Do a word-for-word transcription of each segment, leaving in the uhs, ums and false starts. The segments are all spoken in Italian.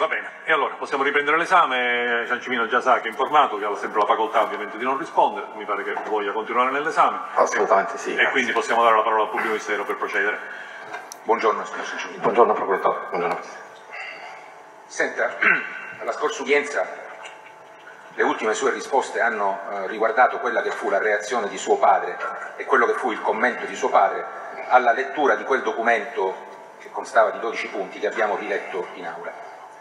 Va bene, e allora possiamo riprendere l'esame. Ciancimino già sa che è informato, che ha sempre la facoltà ovviamente di non rispondere, mi pare che voglia continuare nell'esame. Assolutamente sì. E grazie. quindi possiamo dare la parola al pubblico ministero per procedere. Buongiorno, signor Ciancimino. Buongiorno procuratore. Buongiorno. Senta, alla scorsa udienza le ultime sue risposte hanno eh, riguardato quella che fu la reazione di suo padre e quello che fu il commento di suo padre alla lettura di quel documento che constava di dodici punti che abbiamo riletto in aula.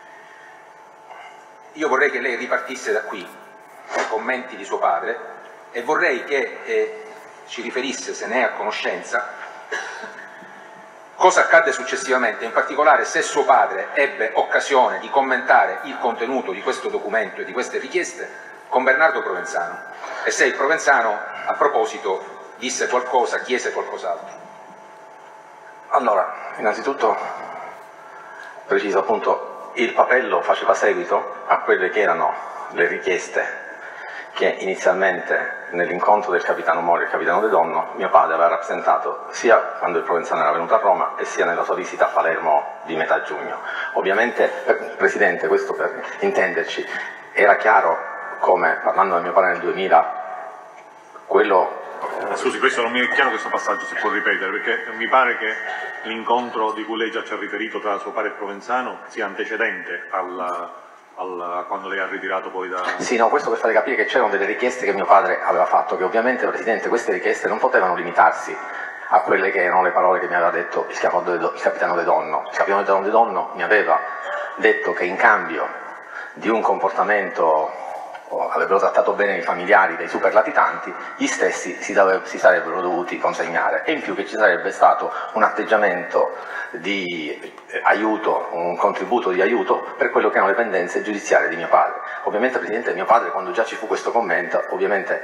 Io vorrei che lei ripartisse da qui, dai commenti di suo padre, e vorrei che eh, ci riferisse, se ne è a conoscenza, cosa accadde successivamente, in particolare se suo padre ebbe occasione di commentare il contenuto di questo documento e di queste richieste con Bernardo Provenzano, e se il Provenzano a proposito disse qualcosa, chiese qualcos'altro. Allora, innanzitutto preciso appunto, il papello faceva seguito a quelle che erano le richieste che inizialmente nell'incontro del capitano Mori e del capitano De Donno mio padre aveva rappresentato sia quando il Provenzano era venuto a Roma e sia nella sua visita a Palermo di metà giugno. Ovviamente, eh, Presidente, questo per intenderci, era chiaro come, parlando del mio padre nel duemila, quello... Eh, scusi, questo non mi è chiaro, questo passaggio, se può ripetere, perché mi pare che l'incontro di cui lei già ci ha riferito tra suo padre e Provenzano sia antecedente alla... a quando lei ha ritirato poi da... Sì, no, questo per fare capire che c'erano delle richieste che mio padre aveva fatto, che ovviamente, Presidente, queste richieste non potevano limitarsi a quelle che erano le parole che mi aveva detto il, il capitano De Donno. Il capitano De Donno mi aveva detto che in cambio di un comportamento, avrebbero trattato bene i familiari dei superlatitanti, gli stessi si, dove, si sarebbero dovuti consegnare, e in più che ci sarebbe stato un atteggiamento di aiuto, un contributo di aiuto per quello che erano le pendenze giudiziarie di mio padre. Ovviamente, Presidente, mio padre, quando già ci fu questo commento, ovviamente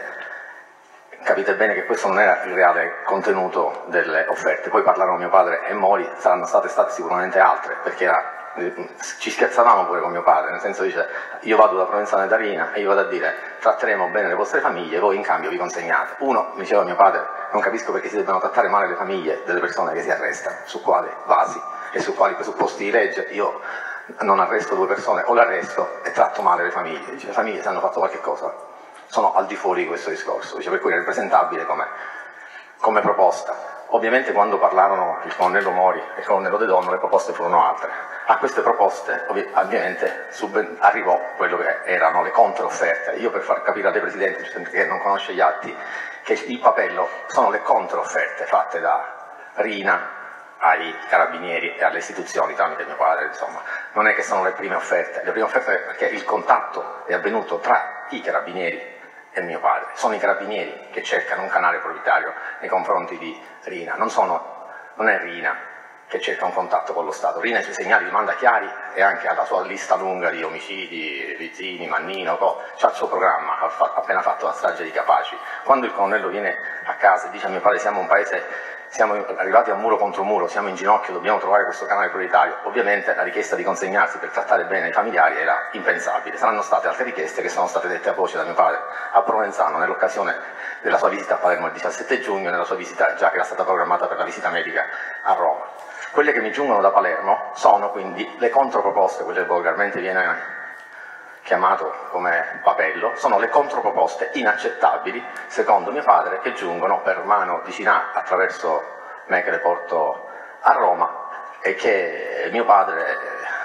capite bene che questo non era il reale contenuto delle offerte. Poi parlarono mio padre e Mori, saranno state state sicuramente altre, perché era, ci scherzavamo pure con mio padre, nel senso dice: io vado da Provenzano e da Rina e io vado a dire tratteremo bene le vostre famiglie e voi in cambio vi consegnate. Uno, mi diceva mio padre, non capisco perché si debbano trattare male le famiglie delle persone che si arrestano, su quali basi e su quali presupposti di legge io non arresto due persone o l'arresto e tratto male le famiglie. Dice, le famiglie se hanno fatto qualche cosa sono al di fuori di questo discorso, dice, per cui era ripresentabile come, come proposta. Ovviamente quando parlarono il colonnello Mori e il colonnello De Donno le proposte furono altre. A queste proposte ovviamente arrivò quello che erano le controfferte. Io, per far capire a lei, Presidente, che non conosce gli atti, che il papello sono le controfferte fatte da Rina ai carabinieri e alle istituzioni tramite mio padre, insomma. Non è che sono le prime offerte, le prime offerte perché il contatto è avvenuto tra i carabinieri e mio padre. Sono i carabinieri che cercano un canale prioritario nei confronti di Rina, non, sono, non è Rina che cerca un contatto con lo Stato. Rina i suoi segnali li manda chiari e anche alla sua lista lunga di omicidi, Vizzini, Mannino, c'ha il suo programma, ha appena fatto la strage di Capaci. Quando il colonnello viene a casa e dice a mio padre siamo un paese, siamo arrivati a muro contro muro, siamo in ginocchio, dobbiamo trovare questo canale prioritario, ovviamente la richiesta di consegnarsi per trattare bene i familiari era impensabile. Saranno state altre richieste che sono state dette a voce da mio padre a Provenzano nell'occasione della sua visita a Palermo il diciassette giugno, nella sua visita già che era stata programmata per la visita medica a Roma. Quelle che mi giungono da Palermo sono quindi le controproposte, quelle che volgarmente viene chiamato come papello, sono le controproposte inaccettabili, secondo mio padre, che giungono per mano di Cinà attraverso me che le porto a Roma e che mio padre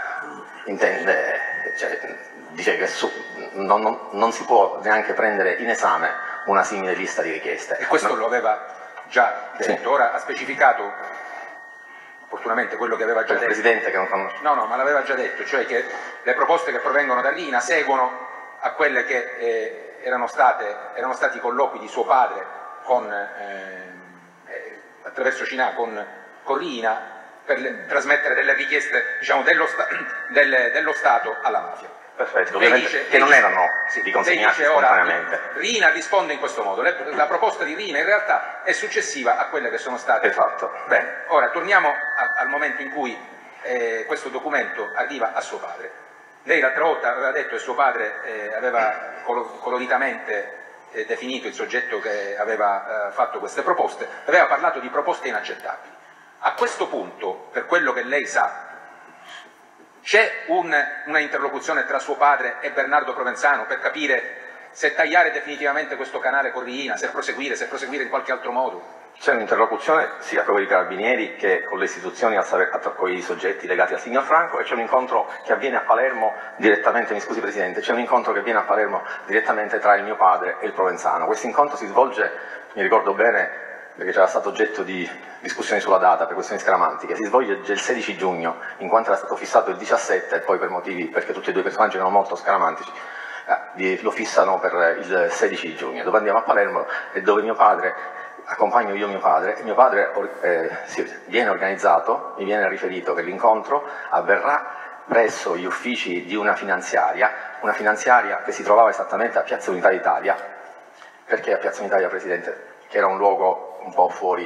intende, cioè, dice che su, non, non, non si può neanche prendere in esame una simile lista di richieste. E questo no? Lo aveva già detto, sì. Ora ha specificato opportunamente quello che aveva già detto. Il Presidente che non conosce. No, no, ma l'aveva già detto, cioè che le proposte che provengono da Rina seguono a quelle che eh, erano, state, erano stati i colloqui di suo padre con, eh, eh, attraverso Cinà con, con Rina per le, trasmettere delle richieste, diciamo, dello, sta, del, dello Stato alla mafia. Perfetto, ovviamente dice, che non dice, erano sì, di consegnarsi spontaneamente. Ora, Rina risponde in questo modo, le, la proposta di Rina in realtà è successiva a quelle che sono state... Esatto. Bene, ora torniamo a, al momento in cui eh, questo documento arriva a suo padre. Lei l'altra volta aveva detto che suo padre eh, aveva coloritamente eh, definito il soggetto che aveva eh, fatto queste proposte, aveva parlato di proposte inaccettabili. A questo punto, per quello che lei sa, C'è un, una interlocuzione tra suo padre e Bernardo Provenzano per capire se tagliare definitivamente questo canale con Riina, se proseguire, se proseguire in qualche altro modo? C'è un'interlocuzione sia con i carabinieri che con le istituzioni, con i soggetti legati al signor Franco, e c'è un incontro che avviene a Palermo direttamente, mi scusi Presidente, c'è un incontro che avviene a Palermo direttamente tra il mio padre e il Provenzano. Questo incontro si svolge, mi ricordo bene, perché c'era stato oggetto di discussioni sulla data per questioni scaramantiche, si svolge il sedici giugno, in quanto era stato fissato il diciassette, e poi per motivi, perché tutti e due i personaggi erano molto scaramantici, eh, lo fissano per il sedici giugno, dove andiamo a Palermo e dove mio padre, accompagno io mio padre, e mio padre eh, sì, viene organizzato, mi viene riferito che l'incontro avverrà presso gli uffici di una finanziaria, una finanziaria che si trovava esattamente a Piazza Unità d'Italia. Perché a Piazza Unità, Presidente? Che era un luogo un po' fuori,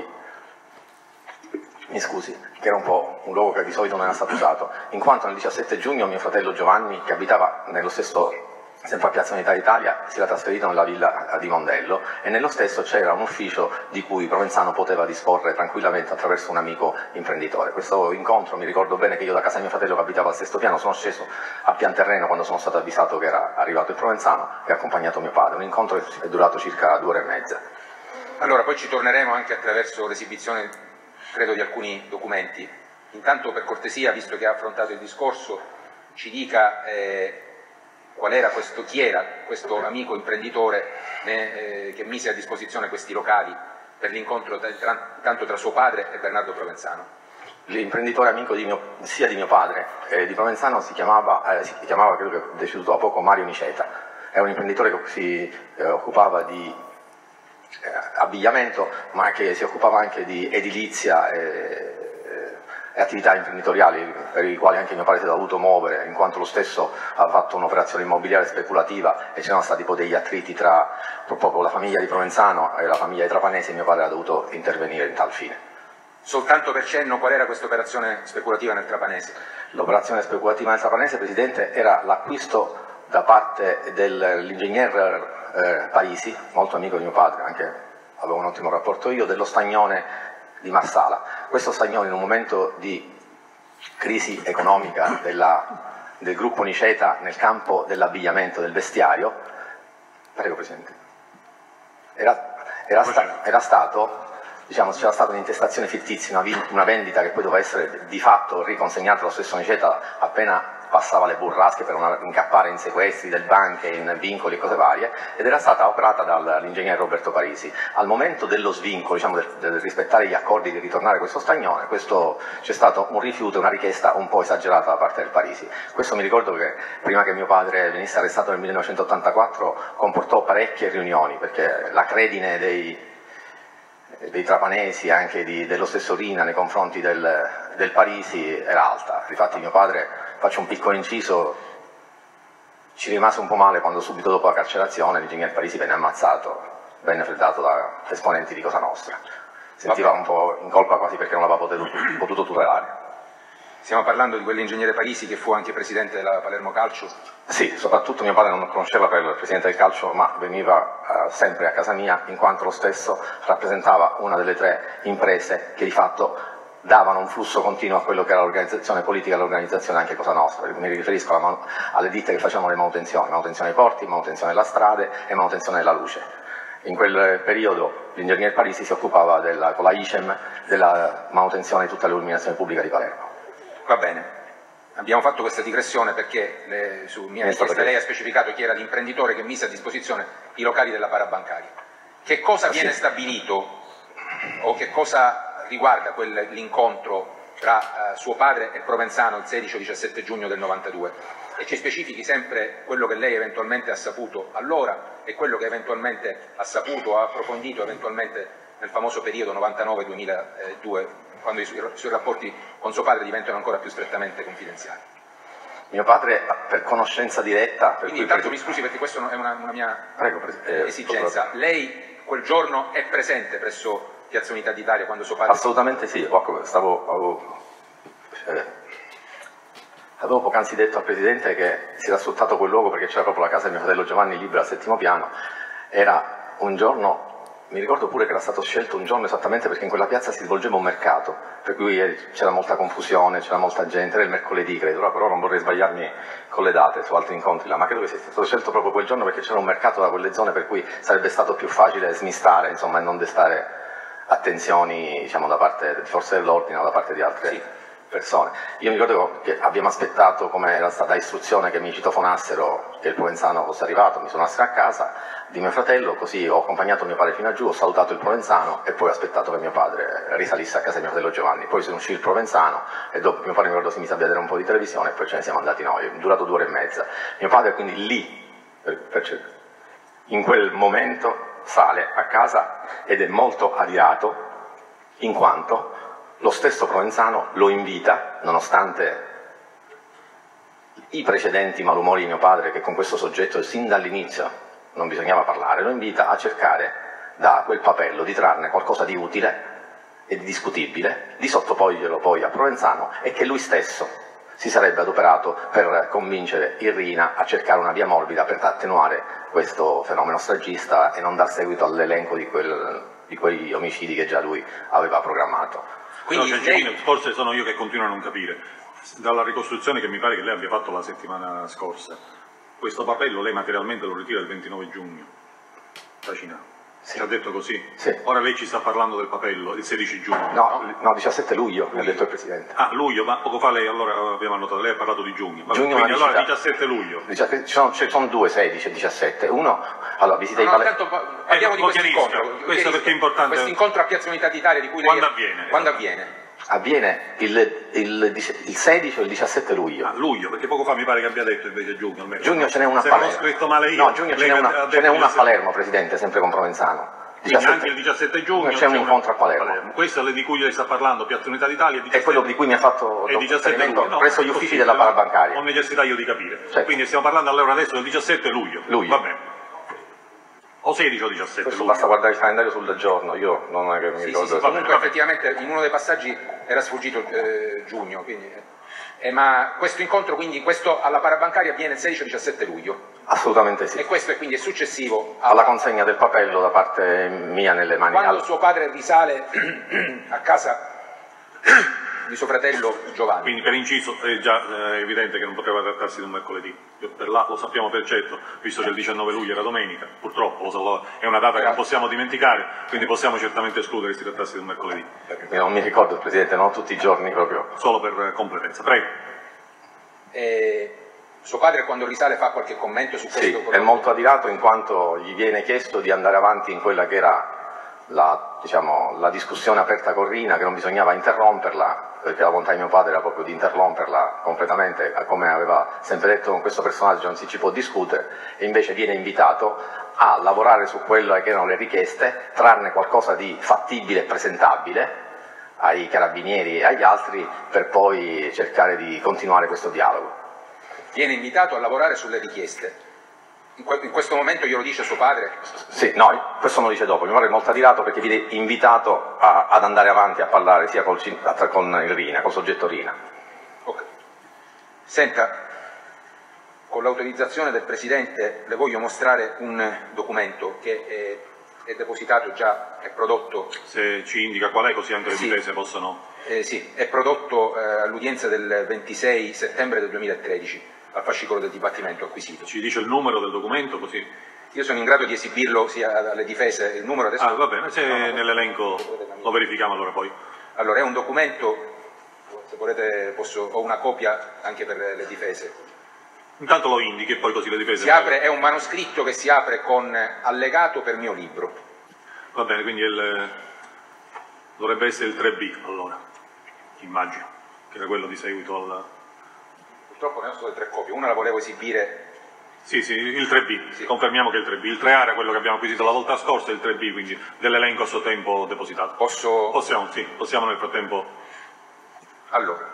mi scusi, che era un po' un luogo che di solito non era stato usato, in quanto nel diciassette giugno mio fratello Giovanni, che abitava nello stesso, sempre a Piazza Unità d'Italia, si era trasferito nella villa di Mondello, e nello stesso c'era un ufficio di cui Provenzano poteva disporre tranquillamente attraverso un amico imprenditore. Questo incontro, mi ricordo bene che io da casa di mio fratello che abitava al sesto piano sono sceso a pian terreno quando sono stato avvisato che era arrivato il Provenzano e ho accompagnato mio padre. Un incontro che è durato circa due ore e mezza. Allora, poi ci torneremo anche attraverso l'esibizione, credo, di alcuni documenti. Intanto, per cortesia, visto che ha affrontato il discorso, ci dica eh, qual era questo, chi era questo amico imprenditore eh, che mise a disposizione questi locali per l'incontro tanto tra suo padre e Bernardo Provenzano. L'imprenditore amico di mio, sia di mio padre e di Provenzano si chiamava, eh, si chiamava, credo che è deceduto da poco, Mario Niceta. È un imprenditore che si eh, occupava di Eh, abbigliamento, ma che si occupava anche di edilizia e, e, e attività imprenditoriali per i quali anche mio padre si è dovuto muovere, in quanto lo stesso ha fatto un'operazione immobiliare speculativa e c'erano stati poi degli attriti tra proprio la famiglia di Provenzano e la famiglia di Trapanesi, e mio padre ha dovuto intervenire in tal fine. Soltanto per cenno, qual era questa operazione speculativa nel Trapanese? L'operazione speculativa nel Trapanese, Presidente, era l'acquisto da parte dell'ingegner Eh, Parisi, molto amico di mio padre, anche avevo un ottimo rapporto io, dello stagnone di Marsala. Questo stagnone, in un momento di crisi economica della, del gruppo Niceta nel campo dell'abbigliamento, del vestiario, prego Presidente, era, era, sta, era stato, diciamo, c'era stata un'intestazione fittizia, una, una vendita che poi doveva essere di fatto riconsegnata allo stesso Niceta appena passava le burrasche per non incappare in sequestri del banche, in vincoli e cose varie, ed era stata operata dall'ingegnere Roberto Parisi. Al momento dello svincolo, diciamo, del, del rispettare gli accordi di ritornare questo stagnone, c'è stato un rifiuto, una richiesta un po' esagerata da parte del Parisi. Questo mi ricordo che prima che mio padre venisse arrestato nel millenovecentottantaquattro comportò parecchie riunioni, perché la credine dei, dei trapanesi, anche di, dello stesso Rina nei confronti del, del Parisi era alta. Infatti mio padre, faccio un piccolo inciso, ci rimase un po' male quando subito dopo la carcerazione l'ingegner Parisi venne ammazzato, venne freddato da esponenti di Cosa Nostra. Sentiva un po' in colpa quasi perché non aveva potuto, potuto tutelare. Stiamo parlando di quell'ingegnere Parisi che fu anche presidente della Palermo Calcio? Sì, soprattutto mio padre non conosceva per il presidente del calcio, ma veniva uh, sempre a casa mia, in quanto lo stesso rappresentava una delle tre imprese che di fatto davano un flusso continuo a quello che era l'organizzazione politica e l'organizzazione anche Cosa Nostra. Mi riferisco alla, alle ditte che facevano le manutenzioni, manutenzione dei porti, manutenzione delle strade e manutenzione della luce. In quel periodo l'ingegner Parisi si occupava della, con la I C E M della manutenzione di tutta l'illuminazione pubblica di Palermo. Va bene, abbiamo fatto questa digressione perché le, su mia richiesta lei ha specificato chi era l'imprenditore che mise a disposizione i locali della parabancaria. Che cosa viene sì. stabilito o che cosa riguarda l'incontro tra uh, suo padre e Provenzano il sedici o diciassette giugno del novantadue, e ci specifichi sempre quello che lei eventualmente ha saputo allora e quello che eventualmente ha saputo, ha approfondito eventualmente nel famoso periodo novantanove duemiladue, quando i suoi, i suoi rapporti con suo padre diventano ancora più strettamente confidenziali. Mio padre, per conoscenza diretta... Per Quindi intanto mi scusi perché questa è una, una mia Prego, eh, esigenza. Lei quel giorno è presente presso Piazza Unità d'Italia quando suo padre... Assolutamente sì, stavo, avevo, eh, avevo poc'anzi detto al Presidente che si era sfruttato quel luogo perché c'era proprio la casa di mio fratello Giovanni libera al settimo piano. Era un giorno mi ricordo pure che era stato scelto un giorno esattamente perché in quella piazza si svolgeva un mercato, per cui c'era molta confusione, c'era molta gente, era il mercoledì credo, però non vorrei sbagliarmi con le date su altri incontri là, ma credo che sia stato scelto proprio quel giorno perché c'era un mercato da quelle zone per cui sarebbe stato più facile smistare, insomma, e non destare attenzioni, diciamo, da parte di forze dell'ordine o da parte di altre sì. persone. Io mi ricordo che abbiamo aspettato, come era stata istruzione, che mi citofonassero che il Provenzano fosse arrivato, mi suonassero a casa di mio fratello, così ho accompagnato mio padre fino a giù, ho salutato il Provenzano e poi ho aspettato che mio padre risalisse a casa di mio fratello Giovanni. Poi se ne uscì il Provenzano e dopo mio padre mi ricordo si mise a vedere un po' di televisione e poi ce ne siamo andati noi, è durato due ore e mezza. Mio padre quindi lì, per, per, in quel momento, sale a casa ed è molto adirato in quanto lo stesso Provenzano lo invita, nonostante i precedenti malumori di mio padre, che con questo soggetto sin dall'inizio non bisognava parlare, lo invita a cercare da quel papello di trarne qualcosa di utile e di discutibile, di sottoporglielo poi a Provenzano e che lui stesso si sarebbe adoperato per convincere il Riina a cercare una via morbida per attenuare questo fenomeno stragista e non dar seguito all'elenco di, quel, di quegli omicidi che già lui aveva programmato. Quindi no, lei... forse sono io che continuo a non capire, dalla ricostruzione che mi pare che lei abbia fatto la settimana scorsa, questo papello lei materialmente lo ritira il ventinove giugno, Tacinà. Sì. Ci ha detto così? Sì. Ora lei ci sta parlando del papello, il sedici giugno. No, no, diciassette luglio, mi ha detto il Presidente. Ah, luglio, ma poco fa lei, allora abbiamo annotato, lei ha parlato di giugno. Giugno quindi allora visita... diciassette luglio. Ci sono, ci sono due, sedici e diciassette. Uno, allora, visita no, i palazzi... No, parliamo eh, di questo incontro. Questo perché è importante. Questo incontro a Piazza Unità d'Italia di cui lei... Quando avviene? Quando avviene? Avviene il, il, il sedici o il diciassette luglio. Ah, luglio, perché poco fa mi pare che abbia detto invece giugno. Almeno. Giugno ce n'è una a Se Palermo. Se scritto male io. No, giugno ce n'è una, ce n'è una a Palermo, Presidente, sempre con Provenzano. diciassette, anche il diciassette giugno c'è un incontro a Palermo. Palermo. Questo è di cui lei sta parlando, Piazza Unità d'Italia. È quello di cui mi ha fatto riferimento no, presso gli uffici della parabancaria. Ho necessità io di capire. Certo. Quindi stiamo parlando allora adesso del diciassette luglio. luglio. Va bene. O sedici o diciassette Questo luglio. basta guardare il calendario sul giorno, io non è che mi sì, ricordo. Sì, sì, comunque effettivamente in uno dei passaggi era sfuggito eh, giugno, quindi, eh, ma questo incontro quindi questo alla parabancaria avviene il sedici o diciassette luglio? Assolutamente sì. E questo è quindi è successivo alla, alla consegna del papello da parte mia nelle mani. Quando suo padre risale a casa di suo fratello Giovanni. Quindi per inciso è già eh, evidente che non poteva trattarsi di un mercoledì. Per là, lo sappiamo per certo, visto che il diciannove luglio era domenica, purtroppo lo so, è una data che non possiamo dimenticare, quindi possiamo certamente escludere che si trattasse di un mercoledì. Io non mi ricordo, Presidente, non tutti i giorni proprio. Solo per completezza. Prego. E... Suo padre quando risale fa qualche commento su questo? Sì, è molto adirato in quanto gli viene chiesto di andare avanti in quella che era la, diciamo, la discussione aperta con Riina, che non bisognava interromperla, perché la volontà di mio padre era proprio di interromperla completamente, come aveva sempre detto con questo personaggio non si ci può discutere, e invece viene invitato a lavorare su quelle che erano le richieste, trarne qualcosa di fattibile e presentabile ai carabinieri e agli altri per poi cercare di continuare questo dialogo. Viene invitato a lavorare sulle richieste. In, que in questo momento glielo dice suo padre? Sì, no, questo me lo dice dopo. Mio padre è molto adirato perché viene invitato a, ad andare avanti a parlare sia col, con il Riina, col soggetto Riina. Ok. Senta, con l'autorizzazione del Presidente le voglio mostrare un documento che è, è depositato già, è prodotto... Se ci indica qual è, così anche le sì. difese possono... Eh, sì, è prodotto eh, all'udienza del ventisei settembre del duemilatredici. Al fascicolo del dibattimento acquisito. Ci dice il numero del documento così? Io sono in grado di esibirlo sia alle difese, il numero adesso... Ah, va bene, se no, nell'elenco lo verifichiamo allora poi. Allora, è un documento, se volete posso, ho una copia anche per le difese. Intanto lo indichi e poi così le difese... Si apre, è un manoscritto che si apre con allegato per mio libro. Va bene, quindi il, dovrebbe essere il tre B allora, immagino, che era quello di seguito al... Purtroppo ne ho solo tre copie, una la volevo esibire. Sì, sì, il tre B, sì. Confermiamo che è il tre B. Il tre A era quello che abbiamo acquisito la volta scorsa, il tre B, quindi dell'elenco a suo tempo depositato. Posso... Possiamo, sì, possiamo nel frattempo. Allora,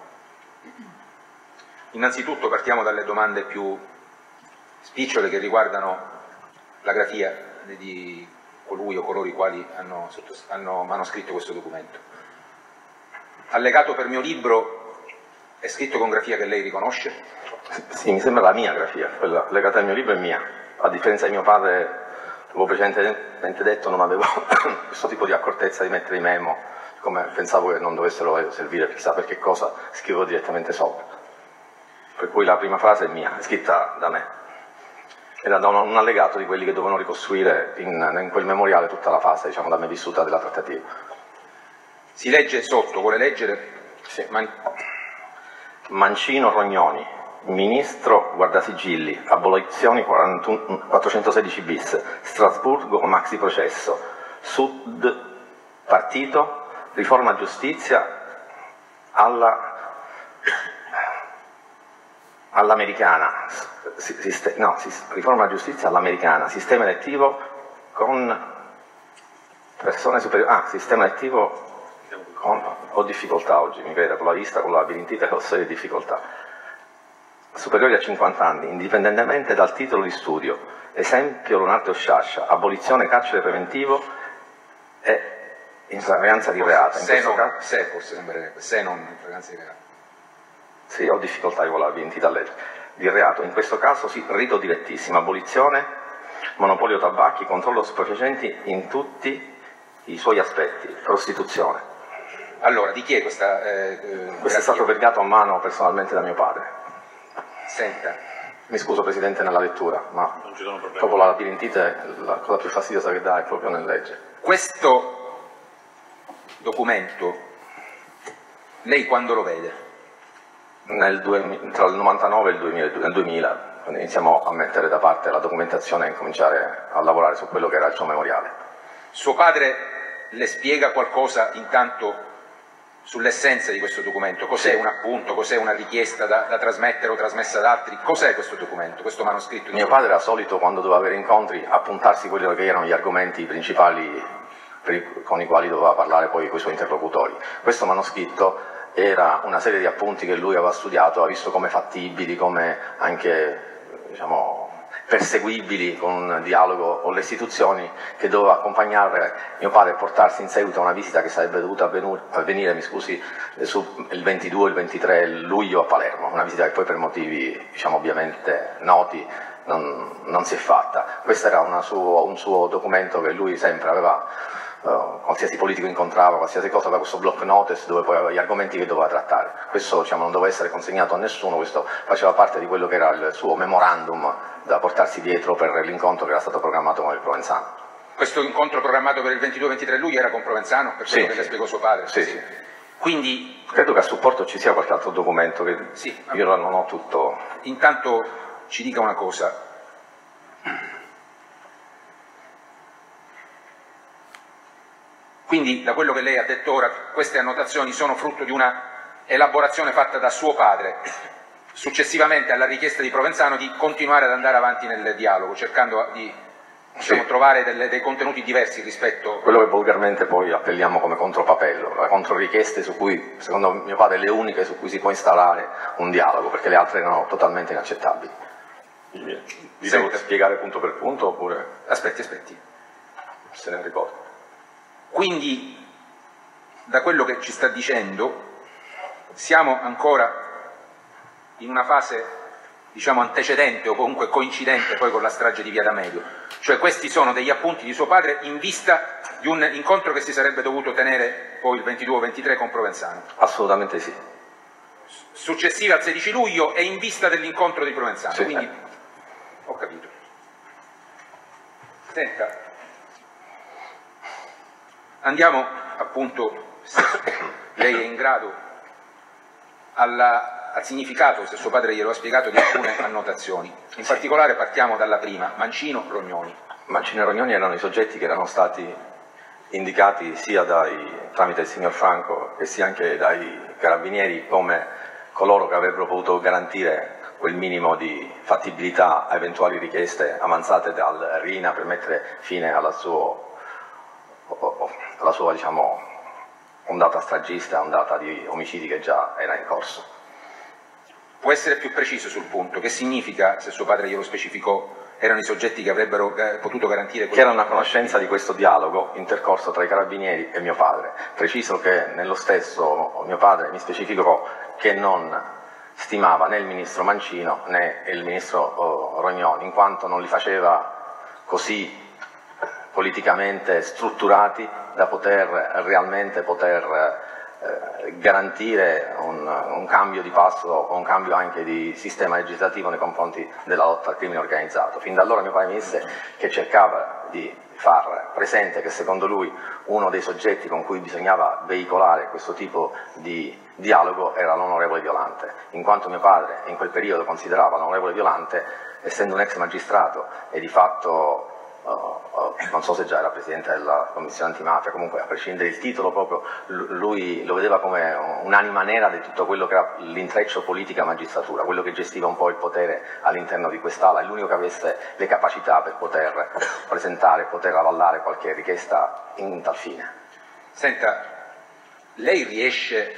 innanzitutto partiamo dalle domande più spicciole che riguardano la grafia di colui o coloro i quali hanno, hanno manoscritto questo documento. Allegato per mio libro... È scritto con grafia che lei riconosce? Sì, mi sembra la mia grafia, quella legata al mio libro è mia, a differenza di mio padre Avevo precedentemente detto non avevo questo tipo di accortezza di mettere i memo, come pensavo che non dovessero servire chissà per che cosa, scrivo direttamente sopra. Per cui la prima frase è mia, è scritta da me. Era da un, un allegato di quelli che dovevano ricostruire in, in quel memoriale tutta la fase, diciamo, da me vissuta della trattativa. Si legge sotto, vuole leggere? Sì. Man Mancino Rognoni, Ministro Guardasigilli, abolizioni quattrocentosedici bis, Strasburgo maxi processo, Sud partito, riforma giustizia alla all'americana, no, riforma giustizia all'americana, sistema elettivo con persone superiori, ah, sistema elettivo con, ho difficoltà oggi, mi creda, con la vista, con la labirintite ho serie difficoltà, superiori a cinquanta anni, indipendentemente dal titolo di studio, esempio Leonardo Sciascia, abolizione carcere preventivo e in flagranza di reato. In se, non, caso... se forse sembrerebbe, se non in flagranza di reato. Sì, ho difficoltà con la labirintite a leggere. Di reato, in questo caso sì, rito direttissimo, abolizione, monopolio tabacchi, controllo stupefacenti in tutti i suoi aspetti, prostituzione. Allora, di chi è questa? Eh, Questo è stato vergato a mano personalmente da mio padre. Senta. Mi scuso Presidente nella lettura, ma non ci sono problemi. Dopo la labirintite la cosa più fastidiosa che dà è proprio nel leggere. Questo documento, lei quando lo vede? Nel due, tra il novantanove e il duemila, nel duemila, quando iniziamo a mettere da parte la documentazione e cominciare a lavorare su quello che era il suo memoriale. Suo padre le spiega qualcosa intanto sull'essenza di questo documento? Cos'è un appunto, cos'è una richiesta da, da trasmettere o trasmessa ad altri? Cos'è questo documento, questo manoscritto? Mio padre era solito, quando doveva avere incontri, appuntarsi quelli che erano gli argomenti principali per i, con i quali doveva parlare poi con i suoi interlocutori. Questo manoscritto era una serie di appunti che lui aveva studiato, ha visto come fattibili, come anche, diciamo, perseguibili con un dialogo con le istituzioni, che doveva accompagnare mio padre e portarsi in seguito a una visita che sarebbe dovuta avvenire, mi scusi, su il ventidue o il ventitré luglio a Palermo, una visita che poi per motivi, diciamo, ovviamente noti non, non si è fatta. Questo era una suo, un suo documento che lui sempre aveva. Uh, qualsiasi politico incontrava, qualsiasi cosa, da questo block notice dove poi aveva gli argomenti che doveva trattare. Questo, diciamo, non doveva essere consegnato a nessuno, questo faceva parte di quello che era il suo memorandum da portarsi dietro per l'incontro che era stato programmato con il Provenzano. Questo incontro programmato per il ventidue ventitré luglio era con Provenzano, per quello sì, che sì. le spiegò suo padre? Sì, sì. Quindi... Credo che a supporto ci sia qualche altro documento che sì, io non ho tutto... Intanto ci dica una cosa. Quindi, da quello che lei ha detto ora, queste annotazioni sono frutto di una elaborazione fatta da suo padre, successivamente alla richiesta di Provenzano di continuare ad andare avanti nel dialogo, cercando di, diciamo, sì. trovare delle, dei contenuti diversi rispetto... Quello che volgarmente poi appelliamo come contropapello, la controrichieste su cui, secondo mio padre, le uniche su cui si può instaurare un dialogo, perché le altre erano totalmente inaccettabili. Vi devo spiegare punto per punto oppure... Aspetti, aspetti. Se ne ricordo. Quindi, da quello che ci sta dicendo, siamo ancora in una fase, diciamo, antecedente o comunque coincidente poi con la strage di Via D'Amelio. Cioè questi sono degli appunti di suo padre in vista di un incontro che si sarebbe dovuto tenere poi il ventidue o ventitré con Provenzano. Assolutamente sì. Successiva al sedici luglio e in vista dell'incontro di Provenzano. Sì. Quindi, ho capito. Senta. Andiamo appunto, se lei è in grado, alla, al significato, se suo padre glielo ha spiegato, di alcune annotazioni. In particolare partiamo dalla prima, Mancino Rognoni. Mancino e Rognoni erano i soggetti che erano stati indicati sia dai, tramite il signor Franco e sia anche dai carabinieri come coloro che avrebbero potuto garantire quel minimo di fattibilità a eventuali richieste avanzate dal Rina per mettere fine alla sua... la sua, diciamo, ondata stragista, ondata di omicidi che già era in corso. Può essere più preciso sul punto? Che significa, se suo padre glielo specificò, erano i soggetti che avrebbero eh, potuto garantire... Che era una conoscenza di questo dialogo intercorso tra i carabinieri e mio padre. Preciso che nello stesso mio padre mi specificò che non stimava né il ministro Mancino né il ministro oh, Rognoni, in quanto non li faceva così politicamente strutturati da poter realmente poter eh, garantire un, un cambio di passo o un cambio anche di sistema legislativo nei confronti della lotta al crimine organizzato. Fin da allora mio padre mi disse che cercava di far presente che secondo lui uno dei soggetti con cui bisognava veicolare questo tipo di dialogo era l'onorevole Violante, in quanto mio padre in quel periodo considerava l'onorevole Violante, essendo un ex magistrato e di fatto Uh, uh, non so se già era presidente della commissione antimafia, comunque a prescindere il titolo proprio lui lo vedeva come un'anima nera di tutto quello che era l'intreccio politica-magistratura, quello che gestiva un po' il potere all'interno di quest'ala, è l'unico che avesse le capacità per poter presentare, poter avallare qualche richiesta in tal fine. Senta, lei riesce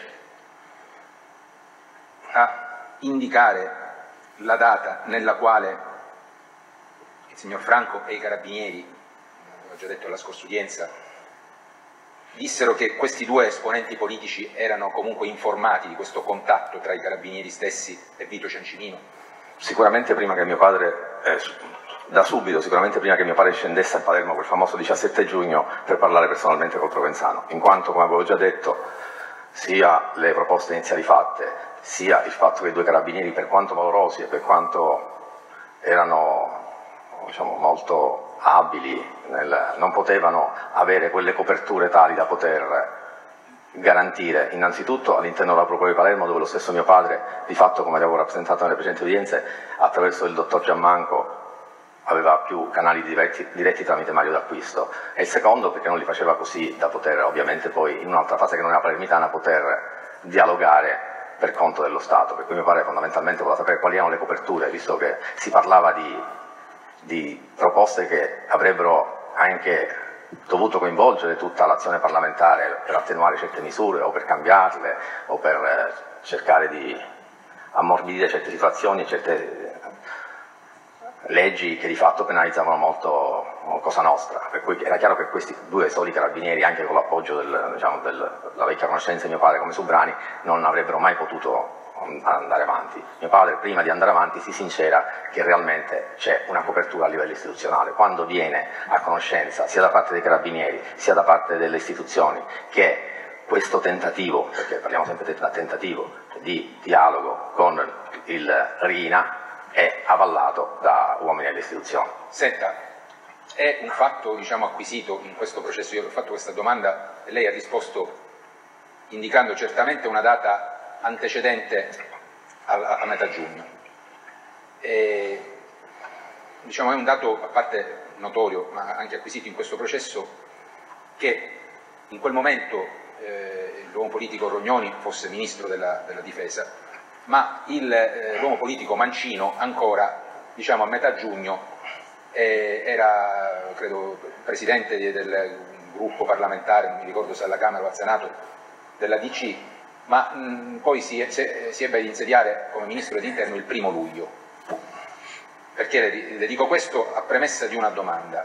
a indicare la data nella quale il signor Franco e i carabinieri, l'ho già detto alla scorsa udienza, dissero che questi due esponenti politici erano comunque informati di questo contatto tra i carabinieri stessi e Vito Ciancimino? Sicuramente prima che mio padre, eh, da subito, sicuramente prima che mio padre scendesse a Palermo quel famoso diciassette giugno per parlare personalmente col Provenzano, in quanto, come avevo già detto, sia le proposte iniziali fatte, sia il fatto che i due carabinieri, per quanto valorosi e per quanto erano diciamo, molto abili, nel, non potevano avere quelle coperture tali da poter garantire innanzitutto all'interno della Procura di Palermo, dove lo stesso mio padre, di fatto come avevo rappresentato nelle precedenti udienze, attraverso il dottor Giammanco aveva più canali diretti, diretti tramite Mario D'Acquisto, e il secondo perché non li faceva così da poter ovviamente poi in un'altra fase che non era palermitana poter dialogare per conto dello Stato, per cui mio padre fondamentalmente voleva sapere quali erano le coperture, visto che si parlava di di proposte che avrebbero anche dovuto coinvolgere tutta l'azione parlamentare per attenuare certe misure o per cambiarle o per cercare di ammorbidire certe situazioni, certe leggi che di fatto penalizzavano molto Cosa Nostra, per cui era chiaro che questi due soli carabinieri, anche con l'appoggio del, diciamo, della vecchia conoscenza di mio padre come Subrani, non avrebbero mai potuto andare avanti. Mio padre prima di andare avanti si sincera che realmente c'è una copertura a livello istituzionale. Quando viene a conoscenza sia da parte dei carabinieri sia da parte delle istituzioni che questo tentativo, perché parliamo sempre di tentativo, di dialogo con il Riina è avallato da uomini delle istituzioni. Senta, è un fatto diciamo, acquisito in questo processo, io ho fatto questa domanda e lei ha risposto indicando certamente una data antecedente a, a metà giugno. E, diciamo, è un dato a parte notorio, ma anche acquisito in questo processo, che in quel momento eh, l'uomo politico Rognoni fosse ministro della, della difesa, ma eh, l'uomo politico Mancino ancora, diciamo, a metà giugno eh, era, credo, presidente del gruppo parlamentare, non mi ricordo se alla Camera o al Senato, della D C, ma mh, poi si, si, si ebbe ad insediare come ministro dell'interno il primo luglio. Perché le, le dico questo a premessa di una domanda: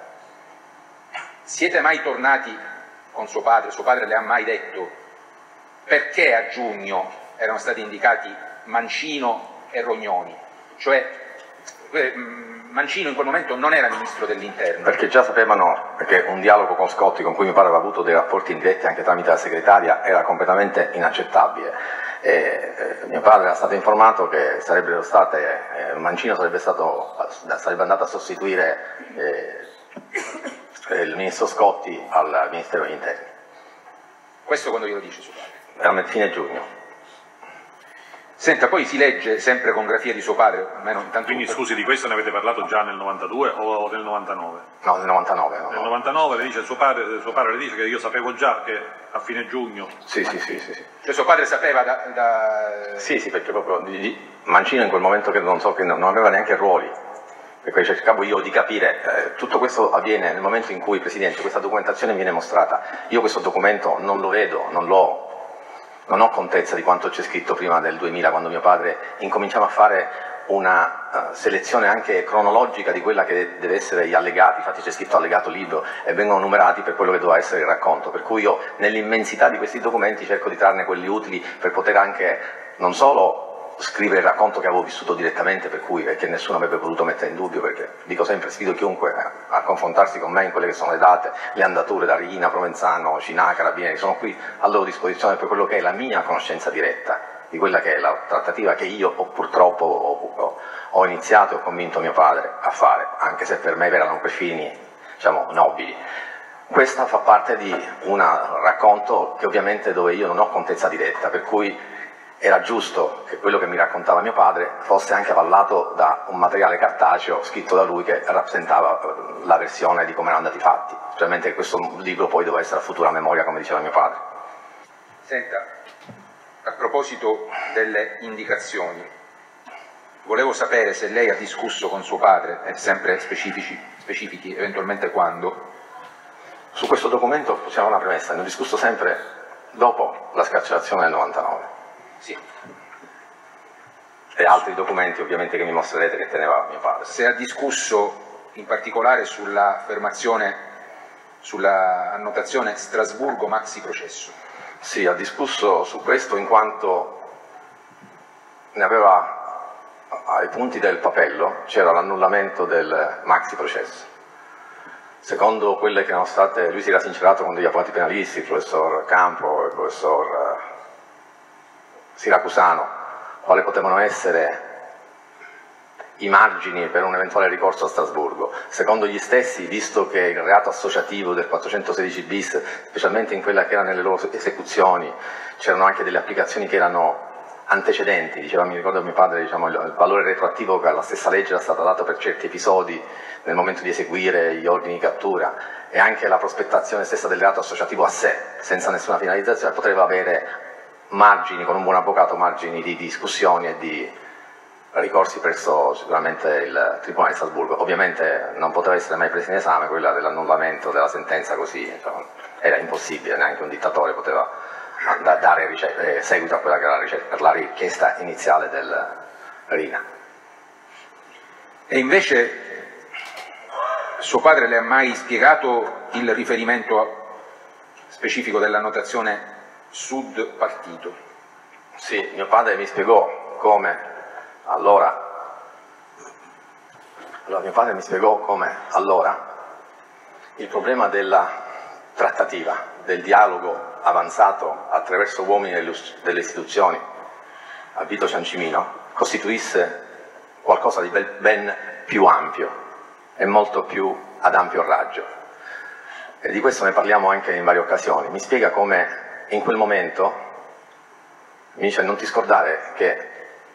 siete mai tornati con suo padre, suo padre le ha mai detto perché a giugno erano stati indicati Mancino e Rognoni? Cioè mh, Mancino in quel momento non era ministro dell'interno. Perché già sapevano, perché un dialogo con Scotti con cui mi pare aveva avuto dei rapporti indiretti anche tramite la segretaria era completamente inaccettabile. E, eh, mio padre era stato informato che sarebbero state, eh, Mancino sarebbe, stato, sarebbe andato a sostituire eh, il ministro Scotti al Ministero degli Interni. Questo quando glielo dice suo padre? Era a fine giugno. Senta, poi si legge sempre con grafia di suo padre, almeno intanto... Quindi scusi, di questo ne avete parlato già nel novantadue o nel novantanove? No, nel novantanove. No, nel no. novantanove le dice, suo padre, suo padre le dice che io sapevo già che a fine giugno... Sì, sì, sì, sì, sì. Cioè suo padre sapeva da... da... Sì, sì, perché proprio di, di, Mancino in quel momento che non so, che non, non aveva neanche ruoli, perché cercavo io di capire, eh, tutto questo avviene nel momento in cui, Presidente, questa documentazione viene mostrata. Io questo documento non lo vedo, non l'ho... Non ho contezza di quanto c'è scritto prima del duemila, quando mio padre incominciava a fare una uh, selezione anche cronologica di quella che deve essere gli allegati, infatti c'è scritto allegato libro e vengono numerati per quello che doveva essere il racconto, per cui io nell'immensità di questi documenti cerco di trarne quelli utili per poter anche non solo scrivere il racconto che avevo vissuto direttamente, per cui e che nessuno avrebbe potuto mettere in dubbio, perché dico sempre, sfido chiunque a, a confrontarsi con me in quelle che sono le date, le andature da Riina, Provenzano, Cinà, Carabinieri, sono qui a loro disposizione per quello che è la mia conoscenza diretta di quella che è la trattativa che io ho, purtroppo ho, ho, ho iniziato e ho convinto mio padre a fare, anche se per me erano per fini, diciamo, nobili. Questa fa parte di un racconto che ovviamente dove io non ho contezza diretta, per cui era giusto che quello che mi raccontava mio padre fosse anche avallato da un materiale cartaceo scritto da lui che rappresentava la versione di come erano andati i fatti, specialmente che questo libro poi doveva essere a futura memoria, come diceva mio padre. Senta, a proposito delle indicazioni, volevo sapere se lei ha discusso con suo padre, e sempre specifici, specifichi eventualmente quando. Su questo documento possiamo una premessa, ne ho discusso sempre dopo la scarcerazione del novantanove. Sì. E altri documenti ovviamente che mi mostrerete che teneva mio padre. Se ha discusso in particolare sull'affermazione, sulla annotazione Strasburgo maxi processo. Sì, ha discusso su questo in quanto ne aveva ai punti del papello, c'era l'annullamento del maxi processo. Secondo quelle che erano state, lui si era sincerato con degli avvocati penalisti, il professor Campo e il professor Siracusano, quali potevano essere i margini per un eventuale ricorso a Strasburgo. Secondo gli stessi, visto che il reato associativo del quattrocentosedici bis, specialmente in quella che era nelle loro esecuzioni, c'erano anche delle applicazioni che erano antecedenti, diceva, mi ricordo mio padre, diciamo, il valore retroattivo che alla stessa legge era stato dato per certi episodi nel momento di eseguire gli ordini di cattura, e anche la prospettazione stessa del reato associativo a sé, senza nessuna finalizzazione, poteva avere margini, con un buon avvocato, margini di discussioni e di ricorsi presso sicuramente il Tribunale di Strasburgo. Ovviamente non poteva essere mai presa in esame quella dell'annullamento della sentenza così, cioè, era impossibile, neanche un dittatore poteva dare eh, seguito a quella che era la, per la richiesta iniziale del Riina. E invece suo padre le ha mai spiegato il riferimento specifico dell'annotazione Sud partito? Sì, mio padre mi spiegò come allora, allora mio padre mi spiegò come allora il problema della trattativa, del dialogo avanzato attraverso uomini delle istituzioni a Vito Ciancimino costituisse qualcosa di ben più ampio e molto più ad ampio raggio. E di questo ne parliamo anche in varie occasioni. Mi spiega come in quel momento mi dice: non ti scordare che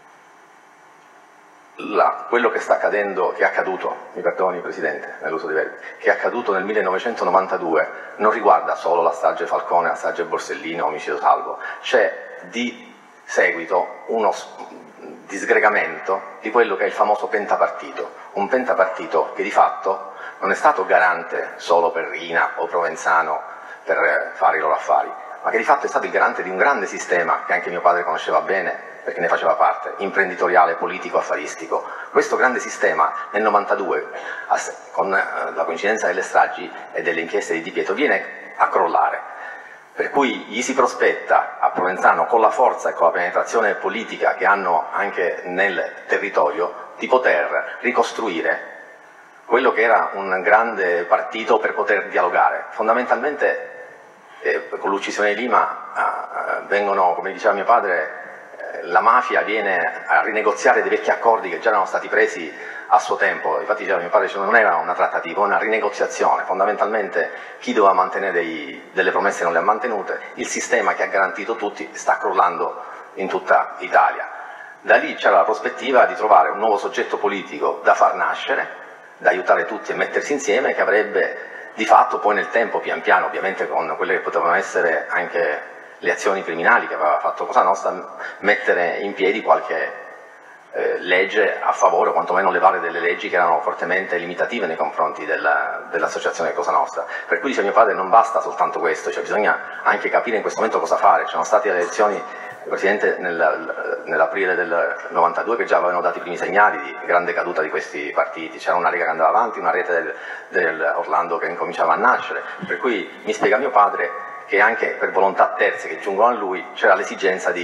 la, quello che sta accadendo, che è accaduto, mi perdoni Presidente nell'uso dei verbi, che è accaduto nel millenovecentonovantadue non riguarda solo la strage Falcone, la strage Borsellino, omicidio Salvo, c'è di seguito uno disgregamento di quello che è il famoso pentapartito, un pentapartito che di fatto non è stato garante solo per Riina o Provenzano per fare i loro affari, ma che di fatto è stato il garante di un grande sistema che anche mio padre conosceva bene perché ne faceva parte, imprenditoriale, politico, affaristico. Questo grande sistema nel novantadue, con la coincidenza delle stragi e delle inchieste di Di Pietro, viene a crollare, per cui gli si prospetta a Provenzano, con la forza e con la penetrazione politica che hanno anche nel territorio, di poter ricostruire quello che era un grande partito per poter dialogare. Fondamentalmente eh, con l'uccisione di Lima eh, vengono, come diceva mio padre, eh, la mafia viene a rinegoziare dei vecchi accordi che già erano stati presi a suo tempo. Infatti diceva mio padre, cioè, non era una trattativa, una rinegoziazione. Fondamentalmente chi doveva mantenere dei, delle promesse non le ha mantenute, il sistema che ha garantito tutti sta crollando in tutta Italia. Da lì c'era la prospettiva di trovare un nuovo soggetto politico da far nascere, da aiutare tutti a mettersi insieme, che avrebbe di fatto poi nel tempo, pian piano, ovviamente con quelle che potevano essere anche le azioni criminali che aveva fatto Cosa Nostra, mettere in piedi qualche eh, legge a favore, o quantomeno levare delle leggi che erano fortemente limitative nei confronti dell'associazione dell Cosa Nostra. Per cui dice mio padre, non basta soltanto questo, cioè bisogna anche capire in questo momento cosa fare. Ci sono state le elezioni, Presidente, nel, nell'aprile del novantadue, che già avevano dato i primi segnali di grande caduta di questi partiti, c'era una Lega che andava avanti, una rete del, del Orlando che incominciava a nascere, per cui mi spiega mio padre che anche per volontà terze che giungono a lui c'era l'esigenza di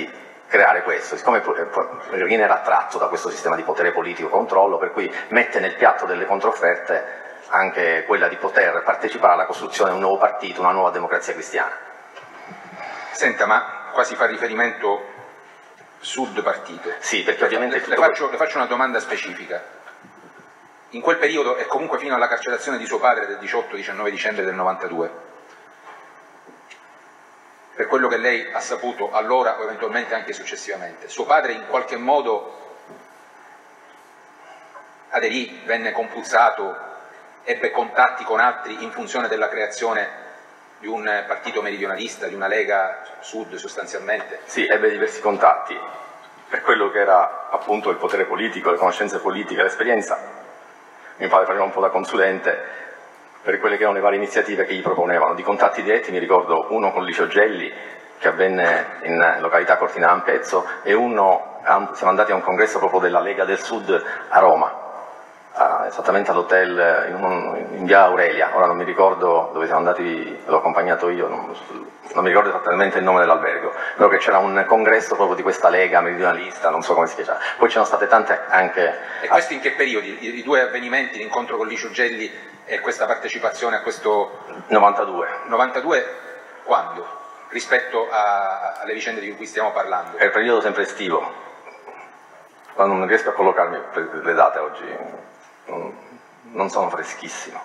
creare questo, siccome Rina era attratto da questo sistema di potere politico controllo, per cui mette nel piatto delle controfferte anche quella di poter partecipare alla costruzione di un nuovo partito, una nuova democrazia cristiana. Senta, ma qua si fa riferimento Sud partito. Sì, perché ovviamente... Le, le, faccio, le faccio una domanda specifica. In quel periodo, e comunque fino alla carcerazione di suo padre del diciotto diciannove dicembre del novantadue, per quello che lei ha saputo allora o eventualmente anche successivamente, suo padre in qualche modo aderì, venne compulsato, ebbe contatti con altri in funzione della creazione di un partito meridionalista, di una Lega Sud sostanzialmente? Sì, ebbe diversi contatti. Per quello che era appunto il potere politico, le conoscenze politiche, l'esperienza, mio padre faceva un po' da consulente per quelle che erano le varie iniziative che gli proponevano. Di contatti diretti mi ricordo uno con Licio Gelli, che avvenne in località Cortina Ampezzo, e uno, siamo andati a un congresso proprio della Lega del Sud a Roma, esattamente all'hotel in, in via Aurelia, ora non mi ricordo dove siamo andati, l'ho accompagnato io, non, non mi ricordo esattamente il nome dell'albergo, però che c'era un congresso proprio di questa Lega meridionalista, non so come si chiama. Poi c'erano state tante anche... E questi in che periodi? I, i due avvenimenti, l'incontro con Licio Gelli e questa partecipazione a questo... novantadue. novantadue quando? Rispetto a, alle vicende di cui stiamo parlando? È il periodo sempre estivo, quando non riesco a collocarmi per le date oggi. Non sono freschissimo.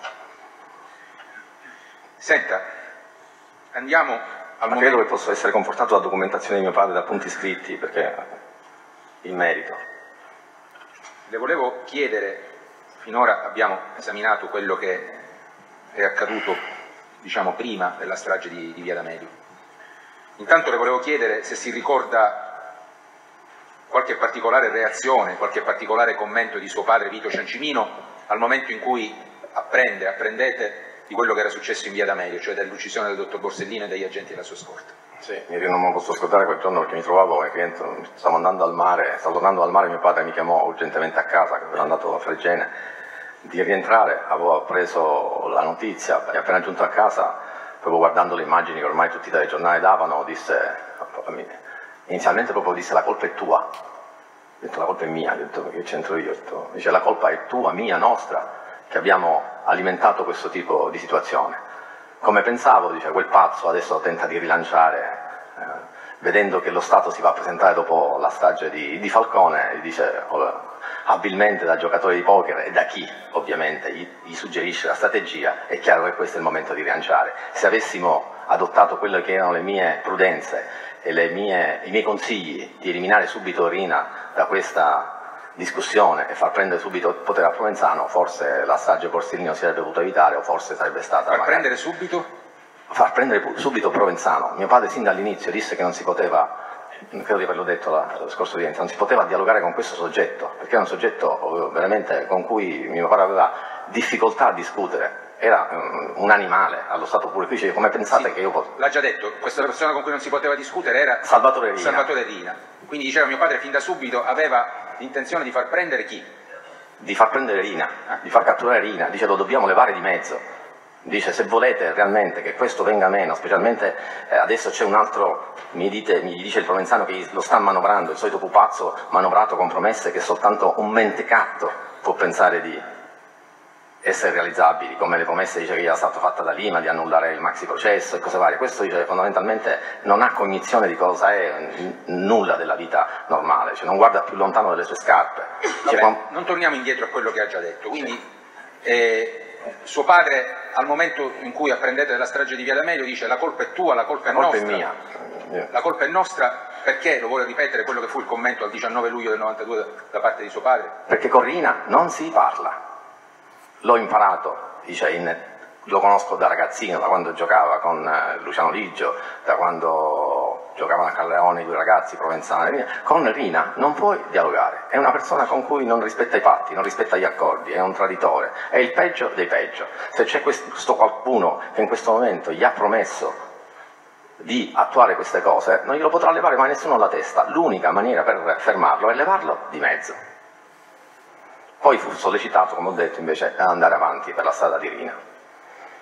Senta, andiamo al Ma momento... credo che posso essere confortato dalla documentazione di mio padre, da punti scritti, perché in merito. Le volevo chiedere, finora abbiamo esaminato quello che è accaduto, diciamo, prima della strage di, di Via D'Amelio. Intanto le volevo chiedere se si ricorda qualche particolare reazione, qualche particolare commento di suo padre Vito Ciancimino al momento in cui apprende, apprendete di quello che era successo in Via D'Amelio, cioè dell'uccisione del dottor Borsellino e degli agenti della sua scorta. Sì, io non me lo posso scordare quel giorno perché mi trovavo, stavo andando al mare, stavo tornando al mare, mio padre mi chiamò urgentemente a casa, che ero andato a Fregene, di rientrare, avevo preso la notizia e appena giunto a casa, proprio guardando le immagini che ormai tutti i telegiornali davano, disse... Inizialmente proprio disse: la colpa è tua. Ho detto: la colpa è mia, ho detto: che c'entro io? Ho detto, dice: la colpa è tua, mia, nostra, che abbiamo alimentato questo tipo di situazione. Come pensavo, dice, quel pazzo adesso tenta di rilanciare, eh, vedendo che lo Stato si va a presentare dopo la strage di, di Falcone, dice abilmente da giocatore di poker e da chi ovviamente gli, gli suggerisce la strategia, è chiaro che questo è il momento di rilanciare. Se avessimo adottato quelle che erano le mie prudenze e le mie, i miei consigli di eliminare subito Rina da questa discussione e far prendere subito il potere a Provenzano, forse la strage Borsellino si sarebbe potuto evitare, o forse sarebbe stata... Far magari... prendere subito? Far prendere subito Provenzano. Mio padre sin dall'inizio disse che non si poteva, credo di averlo detto lo scorso di non si poteva dialogare con questo soggetto, perché era un soggetto veramente con cui mio padre aveva difficoltà a discutere. Era um, un animale, allo stato pure qui, come pensate sì, che io posso... L'ha già detto, questa persona con cui non si poteva discutere era Salvatore Rina. Salvatore Rina. Quindi diceva mio padre fin da subito aveva l'intenzione di far prendere chi? Di far prendere Rina, ah. di far catturare Rina, dice lo dobbiamo levare di mezzo. Dice se volete realmente che questo venga meno, specialmente eh, adesso c'è un altro, mi, dite, mi dice il Provenzano che lo sta manovrando, il solito pupazzo manovrato con promesse che soltanto un mentecatto può pensare di essere realizzabili, come le promesse dice che gli era stata fatta da Lima di annullare il maxi processo e cose varie. Questo dice fondamentalmente non ha cognizione di cosa è nulla della vita normale, cioè non guarda più lontano delle sue scarpe. Vabbè, cioè, non torniamo indietro a quello che ha già detto, quindi sì. eh, suo padre al momento in cui apprendete della strage di Via D'Amelio dice la colpa è tua, la colpa è la colpa nostra, è mia. La colpa è nostra perché, lo vuole ripetere quello che fu il commento al diciannove luglio del novantadue da parte di suo padre? Perché con Rina non si parla. L'ho imparato, dice, in, lo conosco da ragazzino, da quando giocava con Luciano Liggio, da quando giocavano a Calleoni i due ragazzi provenzani. Con Rina non puoi dialogare, è una persona con cui non rispetta i patti, non rispetta gli accordi, è un traditore, è il peggio dei peggio. Se c'è questo qualcuno che in questo momento gli ha promesso di attuare queste cose, non glielo potrà levare mai nessuno alla testa. L'unica maniera per fermarlo è levarlo di mezzo. Poi fu sollecitato, come ho detto, invece ad andare avanti per la strada di Rina.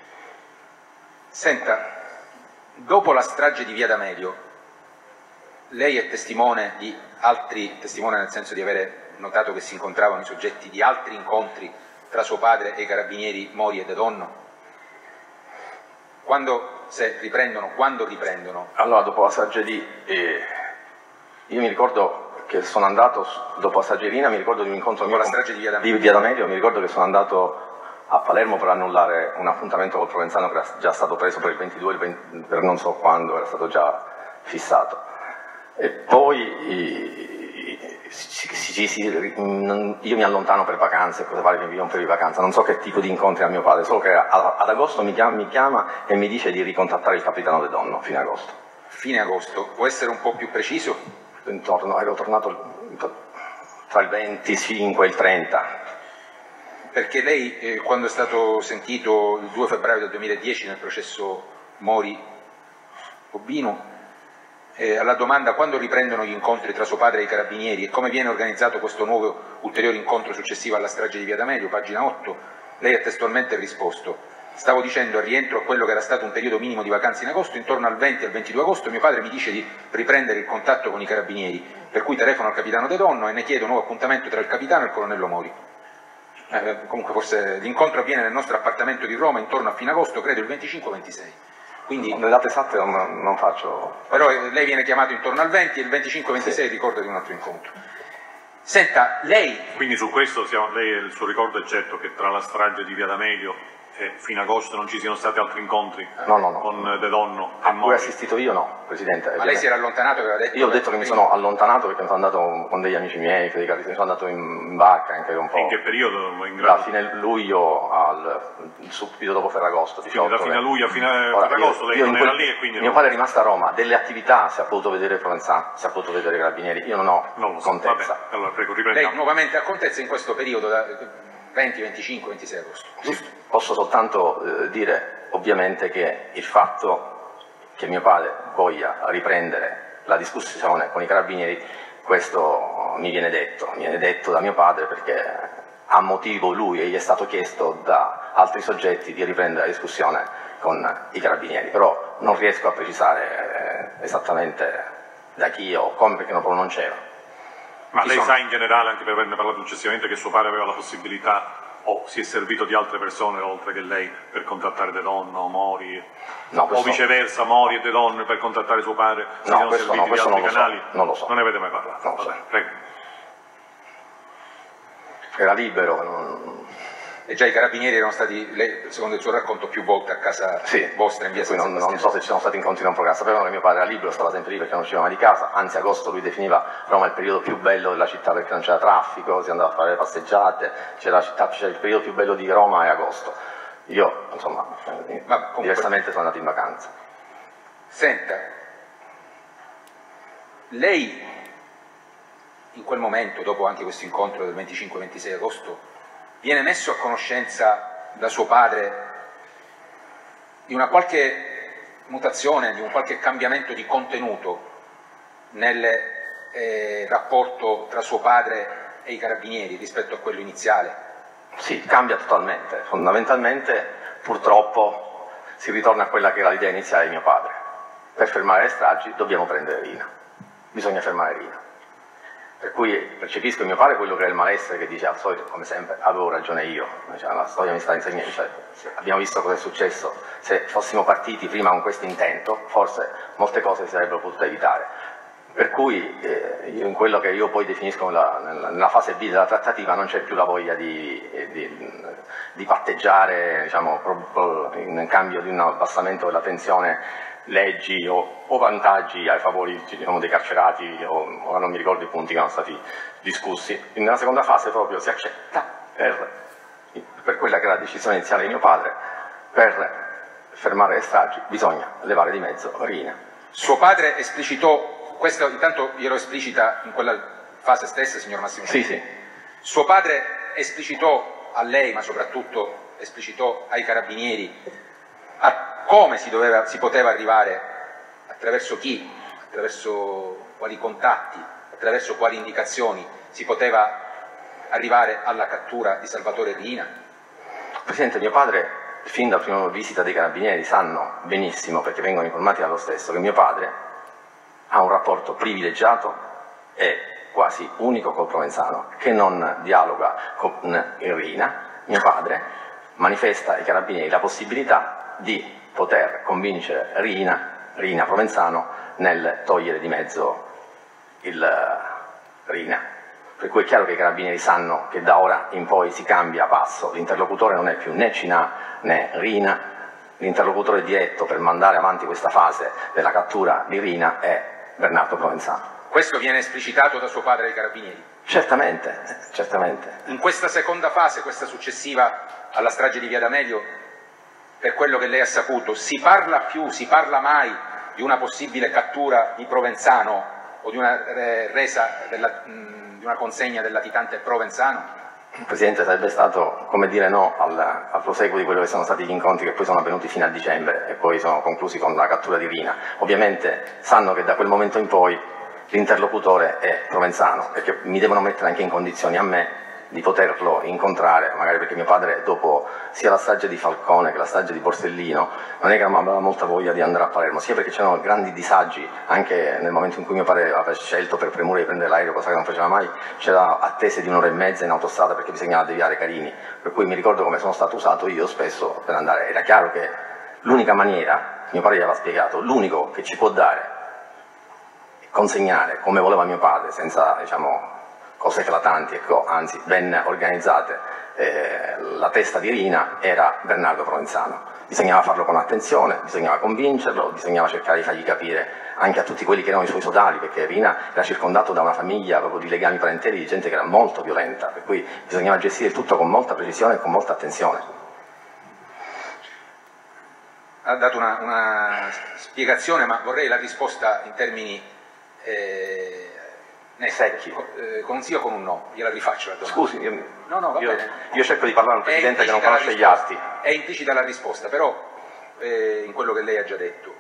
Senta, dopo la strage di Via D'Amelio, lei è testimone di altri, testimone nel senso di avere notato che si incontravano i soggetti di altri incontri tra suo padre e i carabinieri Mori e De Donno? Quando se riprendono, quando riprendono? Allora, dopo la strage di... Eh, io mi ricordo che sono andato, dopo la strage di Rina, mi ricordo di un incontro Con mio la strage di Via D'Amelio. di Via D'Amelio, mi ricordo che sono andato a Palermo per annullare un appuntamento col Provenzano che era già stato preso per il ventidue, il venti, per non so quando, era stato già fissato. E poi i, si, si, si, io mi allontano per vacanze, cosa pare che mi via un periodo di vacanza, non so che tipo di incontri ha mio padre, solo che ad agosto mi chiama, mi chiama e mi dice di ricontattare il capitano De Donno, fine agosto. Fine agosto, può essere un po' più preciso? Intorno, ero tornato tra il venticinque e il trenta. Perché lei, eh, quando è stato sentito il due febbraio del duemiladieci nel processo Mori-Bobino, eh, alla domanda quando riprendono gli incontri tra suo padre e i carabinieri e come viene organizzato questo nuovo ulteriore incontro successivo alla strage di Via D'Amelio, pagina otto, lei ha testualmente risposto: stavo dicendo al rientro a quello che era stato un periodo minimo di vacanze in agosto, intorno al venti al ventidue agosto mio padre mi dice di riprendere il contatto con i carabinieri, per cui telefono al capitano De Donno e ne chiedo un nuovo appuntamento tra il capitano e il colonnello Mori. Eh, comunque forse l'incontro avviene nel nostro appartamento di Roma intorno a fine agosto, credo il venticinque ventisei. Quindi, le date esatte non, non faccio... Però eh, lei viene chiamato intorno al venti e il venticinque ventisei sì. Ricordo di un altro incontro. Senta, lei... Quindi su questo siamo, lei, il suo ricordo è certo che tra la strage di Via D'Amelio e fino a agosto non ci siano stati altri incontri no, no, no. con De Donno e a Mori? cui ho assistito io no, Presidente. Ma lei si era allontanato? Aveva detto io ho detto che mi sono allontanato perché mi sono andato con degli amici miei, Federica, mi sono andato in barca anche un po'. In che periodo? In grado? Da fine luglio al subito dopo Ferragosto. Quindi da fine luglio a fine Ora, Ferragosto lei io non quel, era lì e quindi... Mio non... padre è rimasto a Roma, delle attività si è potuto vedere Provenzano, si è potuto vedere Carabinieri, io non ho non lo so. contezza. Vabbè, allora prego, riprendiamo. Lei nuovamente ha contezza in questo periodo da venti, venticinque, ventisei agosto. Sì, posso soltanto eh, dire ovviamente che il fatto che mio padre voglia riprendere la discussione con i carabinieri, questo mi viene detto, mi viene detto da mio padre perché ha motivo lui e gli è stato chiesto da altri soggetti di riprendere la discussione con i carabinieri, però non riesco a precisare eh, esattamente da chi o come perché proprio non c'ero. Ma lei sono? sa in generale, anche per averne parlato successivamente, che suo padre aveva la possibilità o si è servito di altre persone oltre che lei per contattare De Donno, Mori, no, o viceversa Mori e De Donno per contattare suo padre, si no, sono questo serviti no, di altri non lo canali? So, non lo so. Non ne avete mai parlato? Non lo so. Vabbè, prego. Era libero. Non... E già i carabinieri erano stati, lei, secondo il suo racconto, più volte a casa sì, vostra in via San non, non so se ci sono stati incontri non programmati, sapevano che mio padre era libero, stava sempre lì perché non usciva mai di casa, anzi agosto lui definiva Roma il periodo più bello della città perché non c'era traffico, si andava a fare le passeggiate, c'era il periodo più bello di Roma è agosto. Io, insomma, Ma comunque... diversamente sono andato in vacanza. Senta, lei in quel momento, dopo anche questo incontro del venticinque ventisei agosto, viene messo a conoscenza da suo padre di una qualche mutazione, di un qualche cambiamento di contenuto nel eh, rapporto tra suo padre e i carabinieri rispetto a quello iniziale? Sì, cambia totalmente. Fondamentalmente, purtroppo, si ritorna a quella che era l'idea iniziale di mio padre. Per fermare le stragi dobbiamo prendere Rina. Bisogna fermare Rina. Per cui percepisco in mio padre quello che è il malessere che dice al solito, come sempre, avevo ragione io, cioè, la storia mi sta insegnando, cioè, abbiamo visto cosa è successo, se fossimo partiti prima con questo intento, forse molte cose si sarebbero potute evitare. Per cui eh, io in quello che io poi definisco nella, nella, nella fase B della trattativa non c'è più la voglia di, di, di patteggiare, diciamo, pro, pro, in cambio di un abbassamento della tensione, leggi o, o vantaggi ai favori, diciamo, dei carcerati, o ora non mi ricordo i punti che erano stati discussi. Nella seconda fase proprio si accetta per, per quella che era la decisione iniziale di mio padre, per fermare le stragi bisogna levare di mezzo Rina. Suo padre esplicitò, questo intanto glielo esplicita in quella fase stessa, signor Massimo? Sì, sì. Suo padre esplicitò a lei, ma soprattutto esplicitò ai carabinieri, a come si, doveva, si poteva arrivare, attraverso chi, attraverso quali contatti, attraverso quali indicazioni si poteva arrivare alla cattura di Salvatore Rina? Presidente, mio padre, fin dalla prima visita dei carabinieri, sanno benissimo, perché vengono informati dallo stesso, che mio padre ha un rapporto privilegiato e quasi unico col Provenzano, che non dialoga con Rina, mio padre, manifesta ai carabinieri la possibilità di poter convincere Rina, Rina Provenzano nel togliere di mezzo il Rina. Per cui è chiaro che i carabinieri sanno che da ora in poi si cambia passo, l'interlocutore non è più né Cinà né Rina, l'interlocutore diretto per mandare avanti questa fase della cattura di Rina è Bernardo Provenzano. Questo viene esplicitato da suo padre ai carabinieri? Certamente, certamente. In questa seconda fase, questa successiva alla strage di Via D'Amelio, per quello che lei ha saputo, si parla più, si parla mai di una possibile cattura di Provenzano o di una resa della, di una consegna del latitante Provenzano? Presidente, sarebbe stato come dire no al, al proseguo di quello che sono stati gli incontri che poi sono avvenuti fino a dicembre e poi sono conclusi con la cattura di Rina. Ovviamente sanno che da quel momento in poi l'interlocutore è Provenzano e che mi devono mettere anche in condizioni a me di poterlo incontrare, magari perché mio padre dopo sia la strage di Falcone che la strage di Borsellino non è che aveva molta voglia di andare a Palermo, sia perché c'erano grandi disagi anche nel momento in cui mio padre aveva scelto per premura di prendere l'aereo, cosa che non faceva mai, c'era attese di un'ora e mezza in autostrada perché bisognava deviare Carini, per cui mi ricordo come sono stato usato io spesso per andare. Era chiaro che l'unica maniera, mio padre gli aveva spiegato, l'unico che ci può dare consegnare come voleva mio padre, senza diciamo cose eclatanti, ecco, anzi ben organizzate, eh, la testa di Rina era Bernardo Provenzano. Bisognava farlo con attenzione, bisognava convincerlo, bisognava cercare di fargli capire anche a tutti quelli che erano i suoi sodali, perché Rina era circondato da una famiglia proprio di legami parenteli, di gente che era molto violenta, per cui bisognava gestire il tutto con molta precisione e con molta attenzione. Ha dato una, una spiegazione, ma vorrei la risposta in termini eh, secchi. Eh, con un sì o con un no, gliela rifaccio la domanda. Scusi, io, no, no, va io, bene. io cerco di parlare a un Presidente che non conosce gli atti. È implicita la risposta, però eh, in quello che lei ha già detto.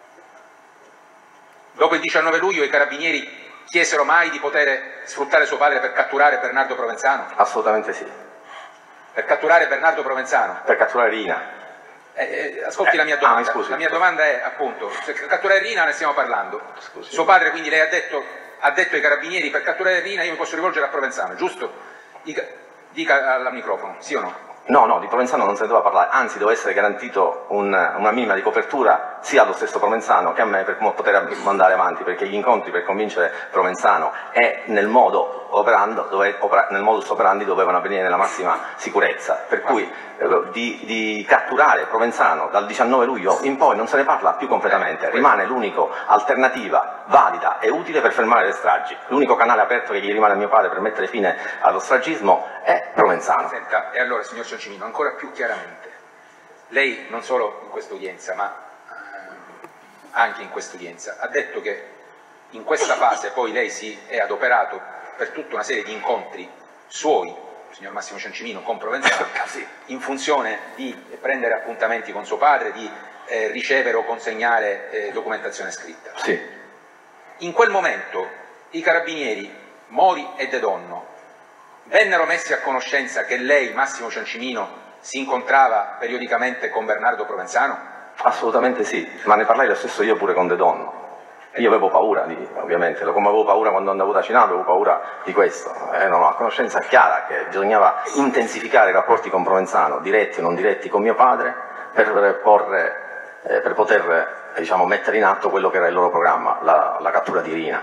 Dopo il diciannove luglio i carabinieri chiesero mai di poter sfruttare suo padre per catturare Bernardo Provenzano? Assolutamente sì. Per catturare Bernardo Provenzano? Per catturare Rina. Eh, eh, ascolti eh, la mia domanda. Ah, scusi, la mia scusi. domanda è appunto, se catturare Rina ne stiamo parlando. Scusi. Suo padre quindi lei ha detto ha detto ai carabinieri per catturare Rina io mi posso rivolgere a Provenzano, giusto? Dica, dica al microfono, sì o no? No, no, di Provenzano non se ne doveva parlare, anzi doveva essere garantito un, una minima di copertura sia allo stesso Provenzano che a me per poter mandare avanti, perché gli incontri per convincere Provenzano e nel modo operando, dove, opera, nel modus operandi dovevano avvenire nella massima sicurezza, per cui eh, di, di catturare Provenzano dal diciannove luglio in poi non se ne parla più completamente, rimane l'unica alternativa valida e utile per fermare le stragi, l'unico canale aperto che gli rimane a mio padre per mettere fine allo stragismo è Provenzano. Senta, e allora signor Ciancimino, ancora più chiaramente, lei non solo in questa udienza ma eh, anche in questa udienza ha detto che in questa fase poi lei si è adoperato per tutta una serie di incontri suoi, signor Massimo Ciancimino, con Provenzano, in funzione di prendere appuntamenti con suo padre, di eh, ricevere o consegnare eh, documentazione scritta. Sì. In quel momento i carabinieri Mori e De Donno vennero messi a conoscenza che lei, Massimo Ciancimino, si incontrava periodicamente con Bernardo Provenzano? Assolutamente sì, ma ne parlai lo stesso io pure con De Donno. Io avevo paura, di, ovviamente, come avevo paura quando andavo da Cinà, avevo paura di questo. Era una conoscenza chiara che bisognava intensificare i rapporti con Provenzano, diretti o non diretti con mio padre, per, porre, eh, per poter eh, diciamo, mettere in atto quello che era il loro programma, la, la cattura di Rina.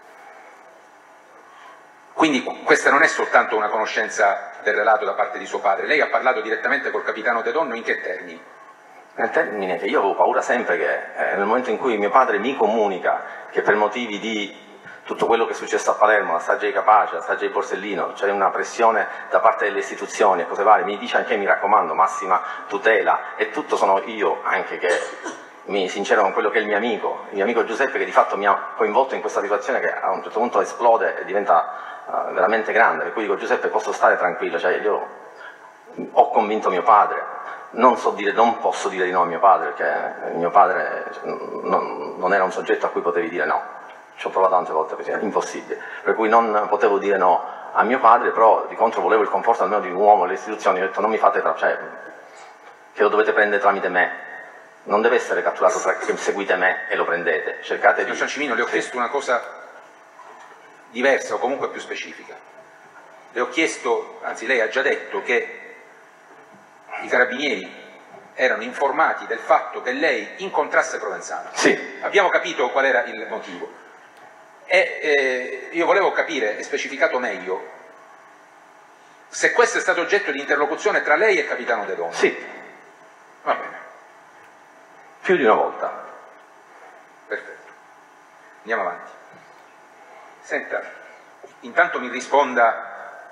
Quindi questa non è soltanto una conoscenza del relato da parte di suo padre, lei ha parlato direttamente col capitano De Donno in che termini? Nel termine che io avevo paura sempre che eh, nel momento in cui mio padre mi comunica che per motivi di tutto quello che è successo a Palermo, la strage di Capace, la strage di Borsellino, c'è una pressione da parte delle istituzioni e cose varie, mi dice anche mi raccomando massima tutela e tutto sono io anche che mi sincero con quello che è il mio amico, il mio amico Giuseppe che di fatto mi ha coinvolto in questa situazione che a un certo punto esplode e diventa uh, veramente grande, per cui dico Giuseppe posso stare tranquillo, cioè io ho convinto mio padre. Non, so dire, non posso dire di no a mio padre, perché mio padre non, non era un soggetto a cui potevi dire no. Ci ho provato tante volte, perché è impossibile. Per cui non potevo dire no a mio padre, però di contro volevo il conforto almeno di un uomo, le istituzioni, ho detto non mi fate, tra, cioè, che lo dovete prendere tramite me. non deve essere catturato tra che seguite me e lo prendete, cercate di... Signor Ciancimino, le ho chiesto una cosa diversa o comunque più specifica. Le ho chiesto, anzi lei ha già detto che i carabinieri erano informati del fatto che lei incontrasse Provenzano. Sì. Abbiamo capito qual era il motivo. E eh, io volevo capire, e specificato meglio, se questo è stato oggetto di interlocuzione tra lei e il capitano De Donno. Sì. Va bene. Più di una volta. Perfetto. Andiamo avanti. Senta, intanto mi risponda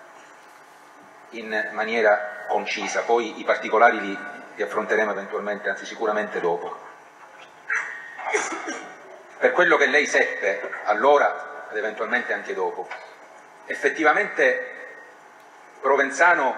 in maniera concisa, poi i particolari li, li affronteremo eventualmente, anzi sicuramente dopo. Per quello che lei seppe allora, ed eventualmente anche dopo, effettivamente Provenzano,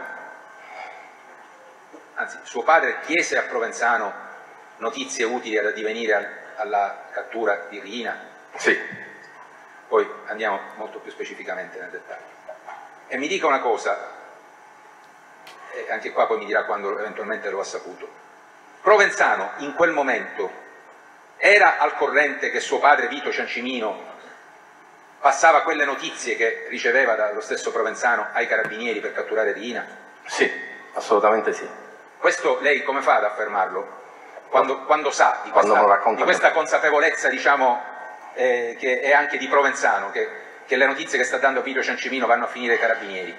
anzi suo padre chiese a Provenzano notizie utili ad addivenire alla cattura di Riina. Sì. Poi andiamo molto più specificamente nel dettaglio. E mi dica una cosa, e anche qua poi mi dirà quando eventualmente lo ha saputo. Provenzano in quel momento era al corrente che suo padre Vito Ciancimino passava quelle notizie che riceveva dallo stesso Provenzano ai carabinieri per catturare Riina? Sì, assolutamente sì. Questo lei come fa ad affermarlo? Quando, quando sa di Quando questa, lo di questa consapevolezza, diciamo, eh, che è anche di Provenzano, che, che le notizie che sta dando Vito Ciancimino vanno a finire ai carabinieri?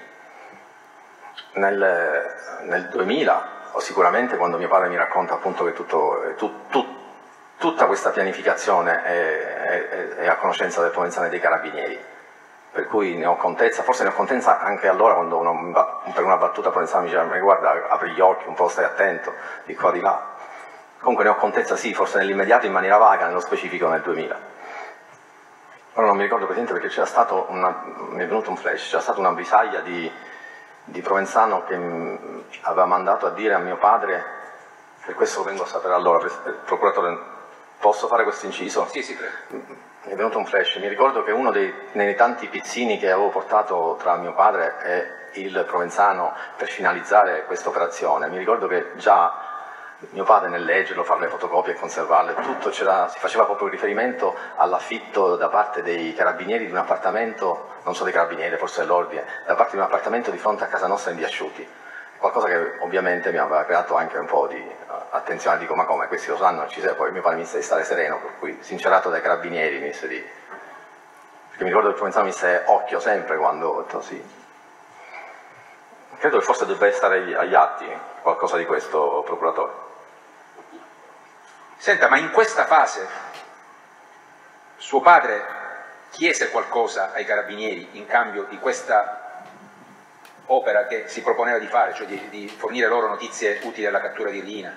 Nel, nel duemila, o sicuramente quando mio padre mi racconta appunto che tutto, tu, tu, tutta questa pianificazione è, è, è a conoscenza del Provenzano e dei carabinieri, per cui ne ho contezza, forse ne ho contezza anche allora quando uno, per una battuta Provenzano mi diceva guarda, apri gli occhi un po', stai attento, di qua di là. Comunque ne ho contezza sì, forse nell'immediato in maniera vaga, nello specifico nel duemila. Ora non mi ricordo Presidente perché c'era stato una, mi è venuto un flash, c'era stata una avvisaglia di, di Provenzano che mh, aveva mandato a dire a mio padre, per questo lo vengo a sapere allora, procuratore, posso fare questo inciso? Sì, sì, prego. Mi è venuto un flash, mi ricordo che uno dei, dei tanti pizzini che avevo portato tra mio padre e il Provenzano per finalizzare questa operazione, mi ricordo che già mio padre nel leggerlo, fare le fotocopie e conservarle, tutto c'era, si faceva proprio riferimento all'affitto da parte dei carabinieri di un appartamento, non so dei carabinieri, forse dell'ordine, da parte di un appartamento di fronte a casa nostra in via Asciuti. Qualcosa che ovviamente mi aveva creato anche un po' di attenzione, dico ma come, questi lo sanno, ci sei, poi mio padre mi disse di stare sereno, per cui sincerato dai carabinieri mi disse di... perché mi ricordo che Provenzano mi disse occhio sempre quando ho detto sì. Credo che forse dovrebbe stare agli atti qualcosa di questo, procuratore. Senta, ma in questa fase suo padre chiese qualcosa ai carabinieri in cambio di questa opera che si proponeva di fare, cioè di, di fornire loro notizie utili alla cattura di Riina?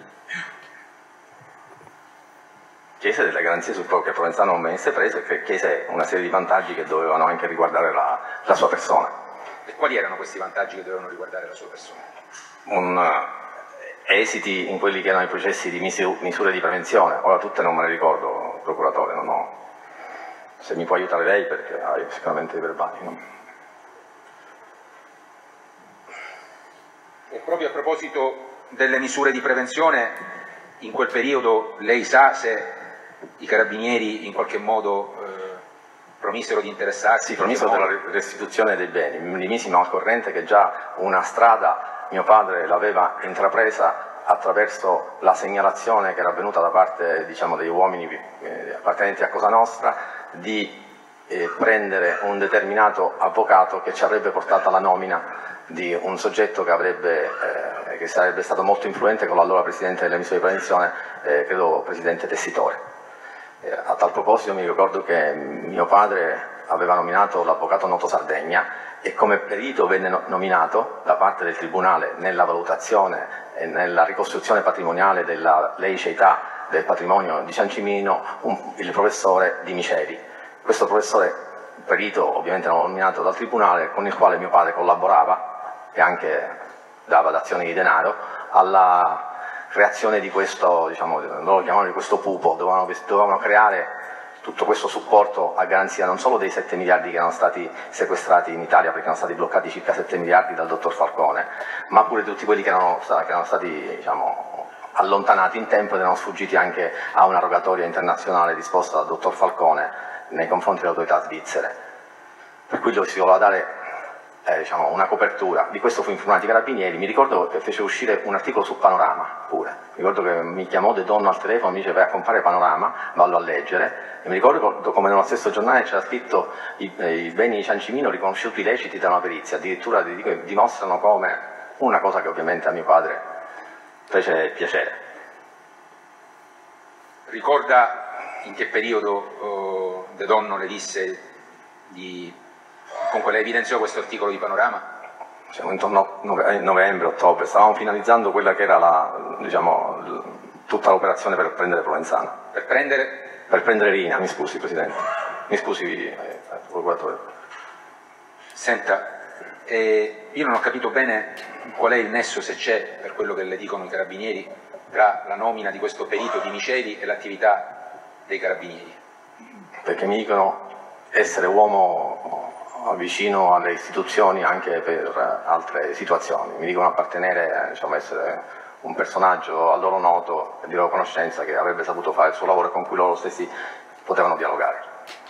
Chiese delle garanzie sul proprio che Provenzano non venisse preso e che chiese una serie di vantaggi che dovevano anche riguardare la, la sua persona. E quali erano questi vantaggi che dovevano riguardare la sua persona? Un, uh, esiti in quelli che erano i processi di misure di prevenzione, ora tutte non me le ricordo, procuratore, non ho... se mi può aiutare lei perché ha sicuramente i verbali. No? E proprio a proposito delle misure di prevenzione, in quel periodo lei sa se i carabinieri in qualche modo eh, promisero di interessarsi? Sì, promisero della restituzione dei beni, mi misimo al corrente che già una strada mio padre l'aveva intrapresa attraverso la segnalazione che era avvenuta da parte, diciamo, degli uomini eh, appartenenti a Cosa Nostra di eh, prendere un determinato avvocato che ci avrebbe portato alla nomina di un soggetto che, avrebbe, eh, che sarebbe stato molto influente con l'allora Presidente delle misure di prevenzione, eh, credo Presidente Tessitore. Eh, a tal proposito mi ricordo che mio padre aveva nominato l'avvocato Noto Sardegna e come perito venne nominato da parte del Tribunale nella valutazione e nella ricostruzione patrimoniale della laicità del patrimonio di Ciancimino un, il professore Di Miceli. Questo professore perito ovviamente nominato dal Tribunale con il quale mio padre collaborava e anche dava dazioni di denaro alla creazione di questo, diciamo, loro lo chiamavano di questo pupo, dovevano, dovevano creare tutto questo supporto a garanzia non solo dei sette miliardi che erano stati sequestrati in Italia, perché erano stati bloccati circa sette miliardi dal dottor Falcone, ma pure di tutti quelli che erano, che erano stati, diciamo, allontanati in tempo ed erano sfuggiti anche a una rogatoria internazionale disposta dal dottor Falcone nei confronti delle autorità svizzere. Per cui si voleva dare eh, diciamo, una copertura. Di questo fu informato i carabinieri. Mi ricordo che fece uscire un articolo su Panorama pure. Mi ricordo che mi chiamò De Donno al telefono e mi dice vai a comprare Panorama, vallo a leggere. E mi ricordo come nello stesso giornale c'era scritto i, i beni di Ciancimino riconosciuti illeciti da una perizia. Addirittura dimostrano come una cosa che ovviamente a mio padre fece piacere. Ricorda in che periodo oh, De Donno le disse di... Comunque lei evidenziò questo articolo di Panorama? Siamo intorno a novembre, ottobre, stavamo finalizzando quella che era la, diciamo, tutta l'operazione per prendere Provenzano. Per prendere? Per prendere Rina, mi scusi Presidente, mi scusi eh, procuratore. Senta, eh, io non ho capito bene qual è il nesso, se c'è, per quello che le dicono i carabinieri, tra la nomina di questo perito di Miceli e l'attività dei carabinieri. Perché mi dicono essere uomo vicino alle istituzioni anche per altre situazioni, mi dicono appartenere, diciamo, essere un personaggio a loro noto e di loro conoscenza che avrebbe saputo fare il suo lavoro e con cui loro stessi potevano dialogare.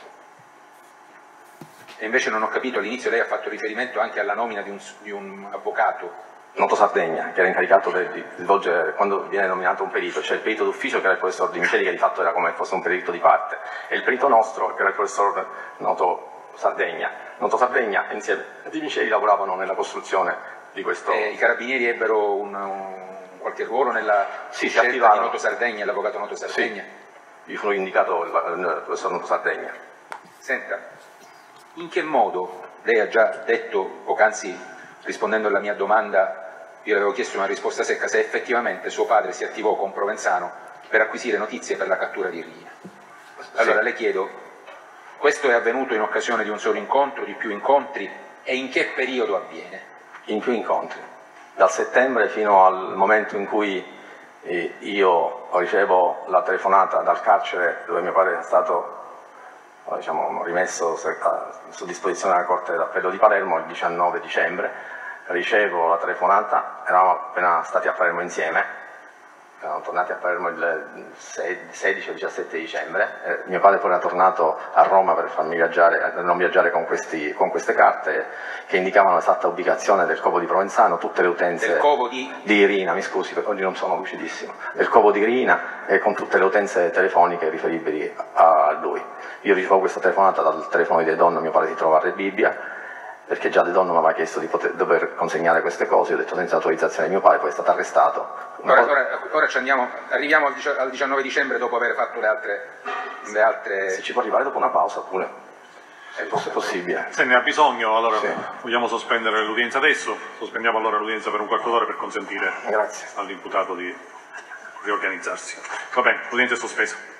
E invece non ho capito, all'inizio lei ha fatto riferimento anche alla nomina di un, di un avvocato. Noto Sardegna, che era incaricato di svolgere, quando viene nominato un perito, c'è il perito d'ufficio che era il professor Di Micheli, che di fatto era come fosse un perito di parte, e il perito nostro, che era il professor Noto Sardegna. Noto Sardegna e insieme a Di Micheli lavoravano nella costruzione di questo... E i carabinieri ebbero un, un qualche ruolo nella sì, scelta di Noto Sardegna, l'avvocato Noto Sardegna? Sì, gli fu indicato il, il professor Noto Sardegna. Senta, in che modo, lei ha già detto poc'anzi, rispondendo alla mia domanda, io le avevo chiesto una risposta secca, se effettivamente suo padre si attivò con Provenzano per acquisire notizie per la cattura di Rina. Allora sì. Le chiedo, questo è avvenuto in occasione di un solo incontro, di più incontri, e in che periodo avviene? In più incontri, dal settembre fino al momento in cui eh, io ricevo la telefonata dal carcere dove mio padre è stato diciamo, rimesso a, su disposizione della Corte d'Appello di Palermo il diciannove dicembre, ricevo la telefonata, eravamo appena stati a Palermo insieme, eravamo tornati a Palermo il sedici o diciassette dicembre, eh, mio padre poi era tornato a Roma per farmi viaggiare, per non viaggiare con, questi, con queste carte che indicavano l'esatta ubicazione del covo di Provenzano, tutte le utenze del covo di... di Rina, mi scusi, perché oggi non sono lucidissimo, del covo di Rina e con tutte le utenze telefoniche riferibili a lui. Io ricevo questa telefonata dal telefono di De Donno, mio padre si trova a Reggio Emilia, perché già De Donno mi aveva chiesto di poter, dover consegnare queste cose, io ho detto senza autorizzazione di mio padre, poi è stato arrestato. Ora, ora, ora ci andiamo, arriviamo al diciannove dicembre dopo aver fatto le altre... Le altre... Se ci può arrivare dopo una pausa pure, è possibile. Se ne ha bisogno, allora sì. Vogliamo sospendere l'udienza adesso? Sospendiamo allora l'udienza per un quarto d'ora per consentire Grazie. all'imputato di riorganizzarsi. Va bene, l'udienza è sospesa.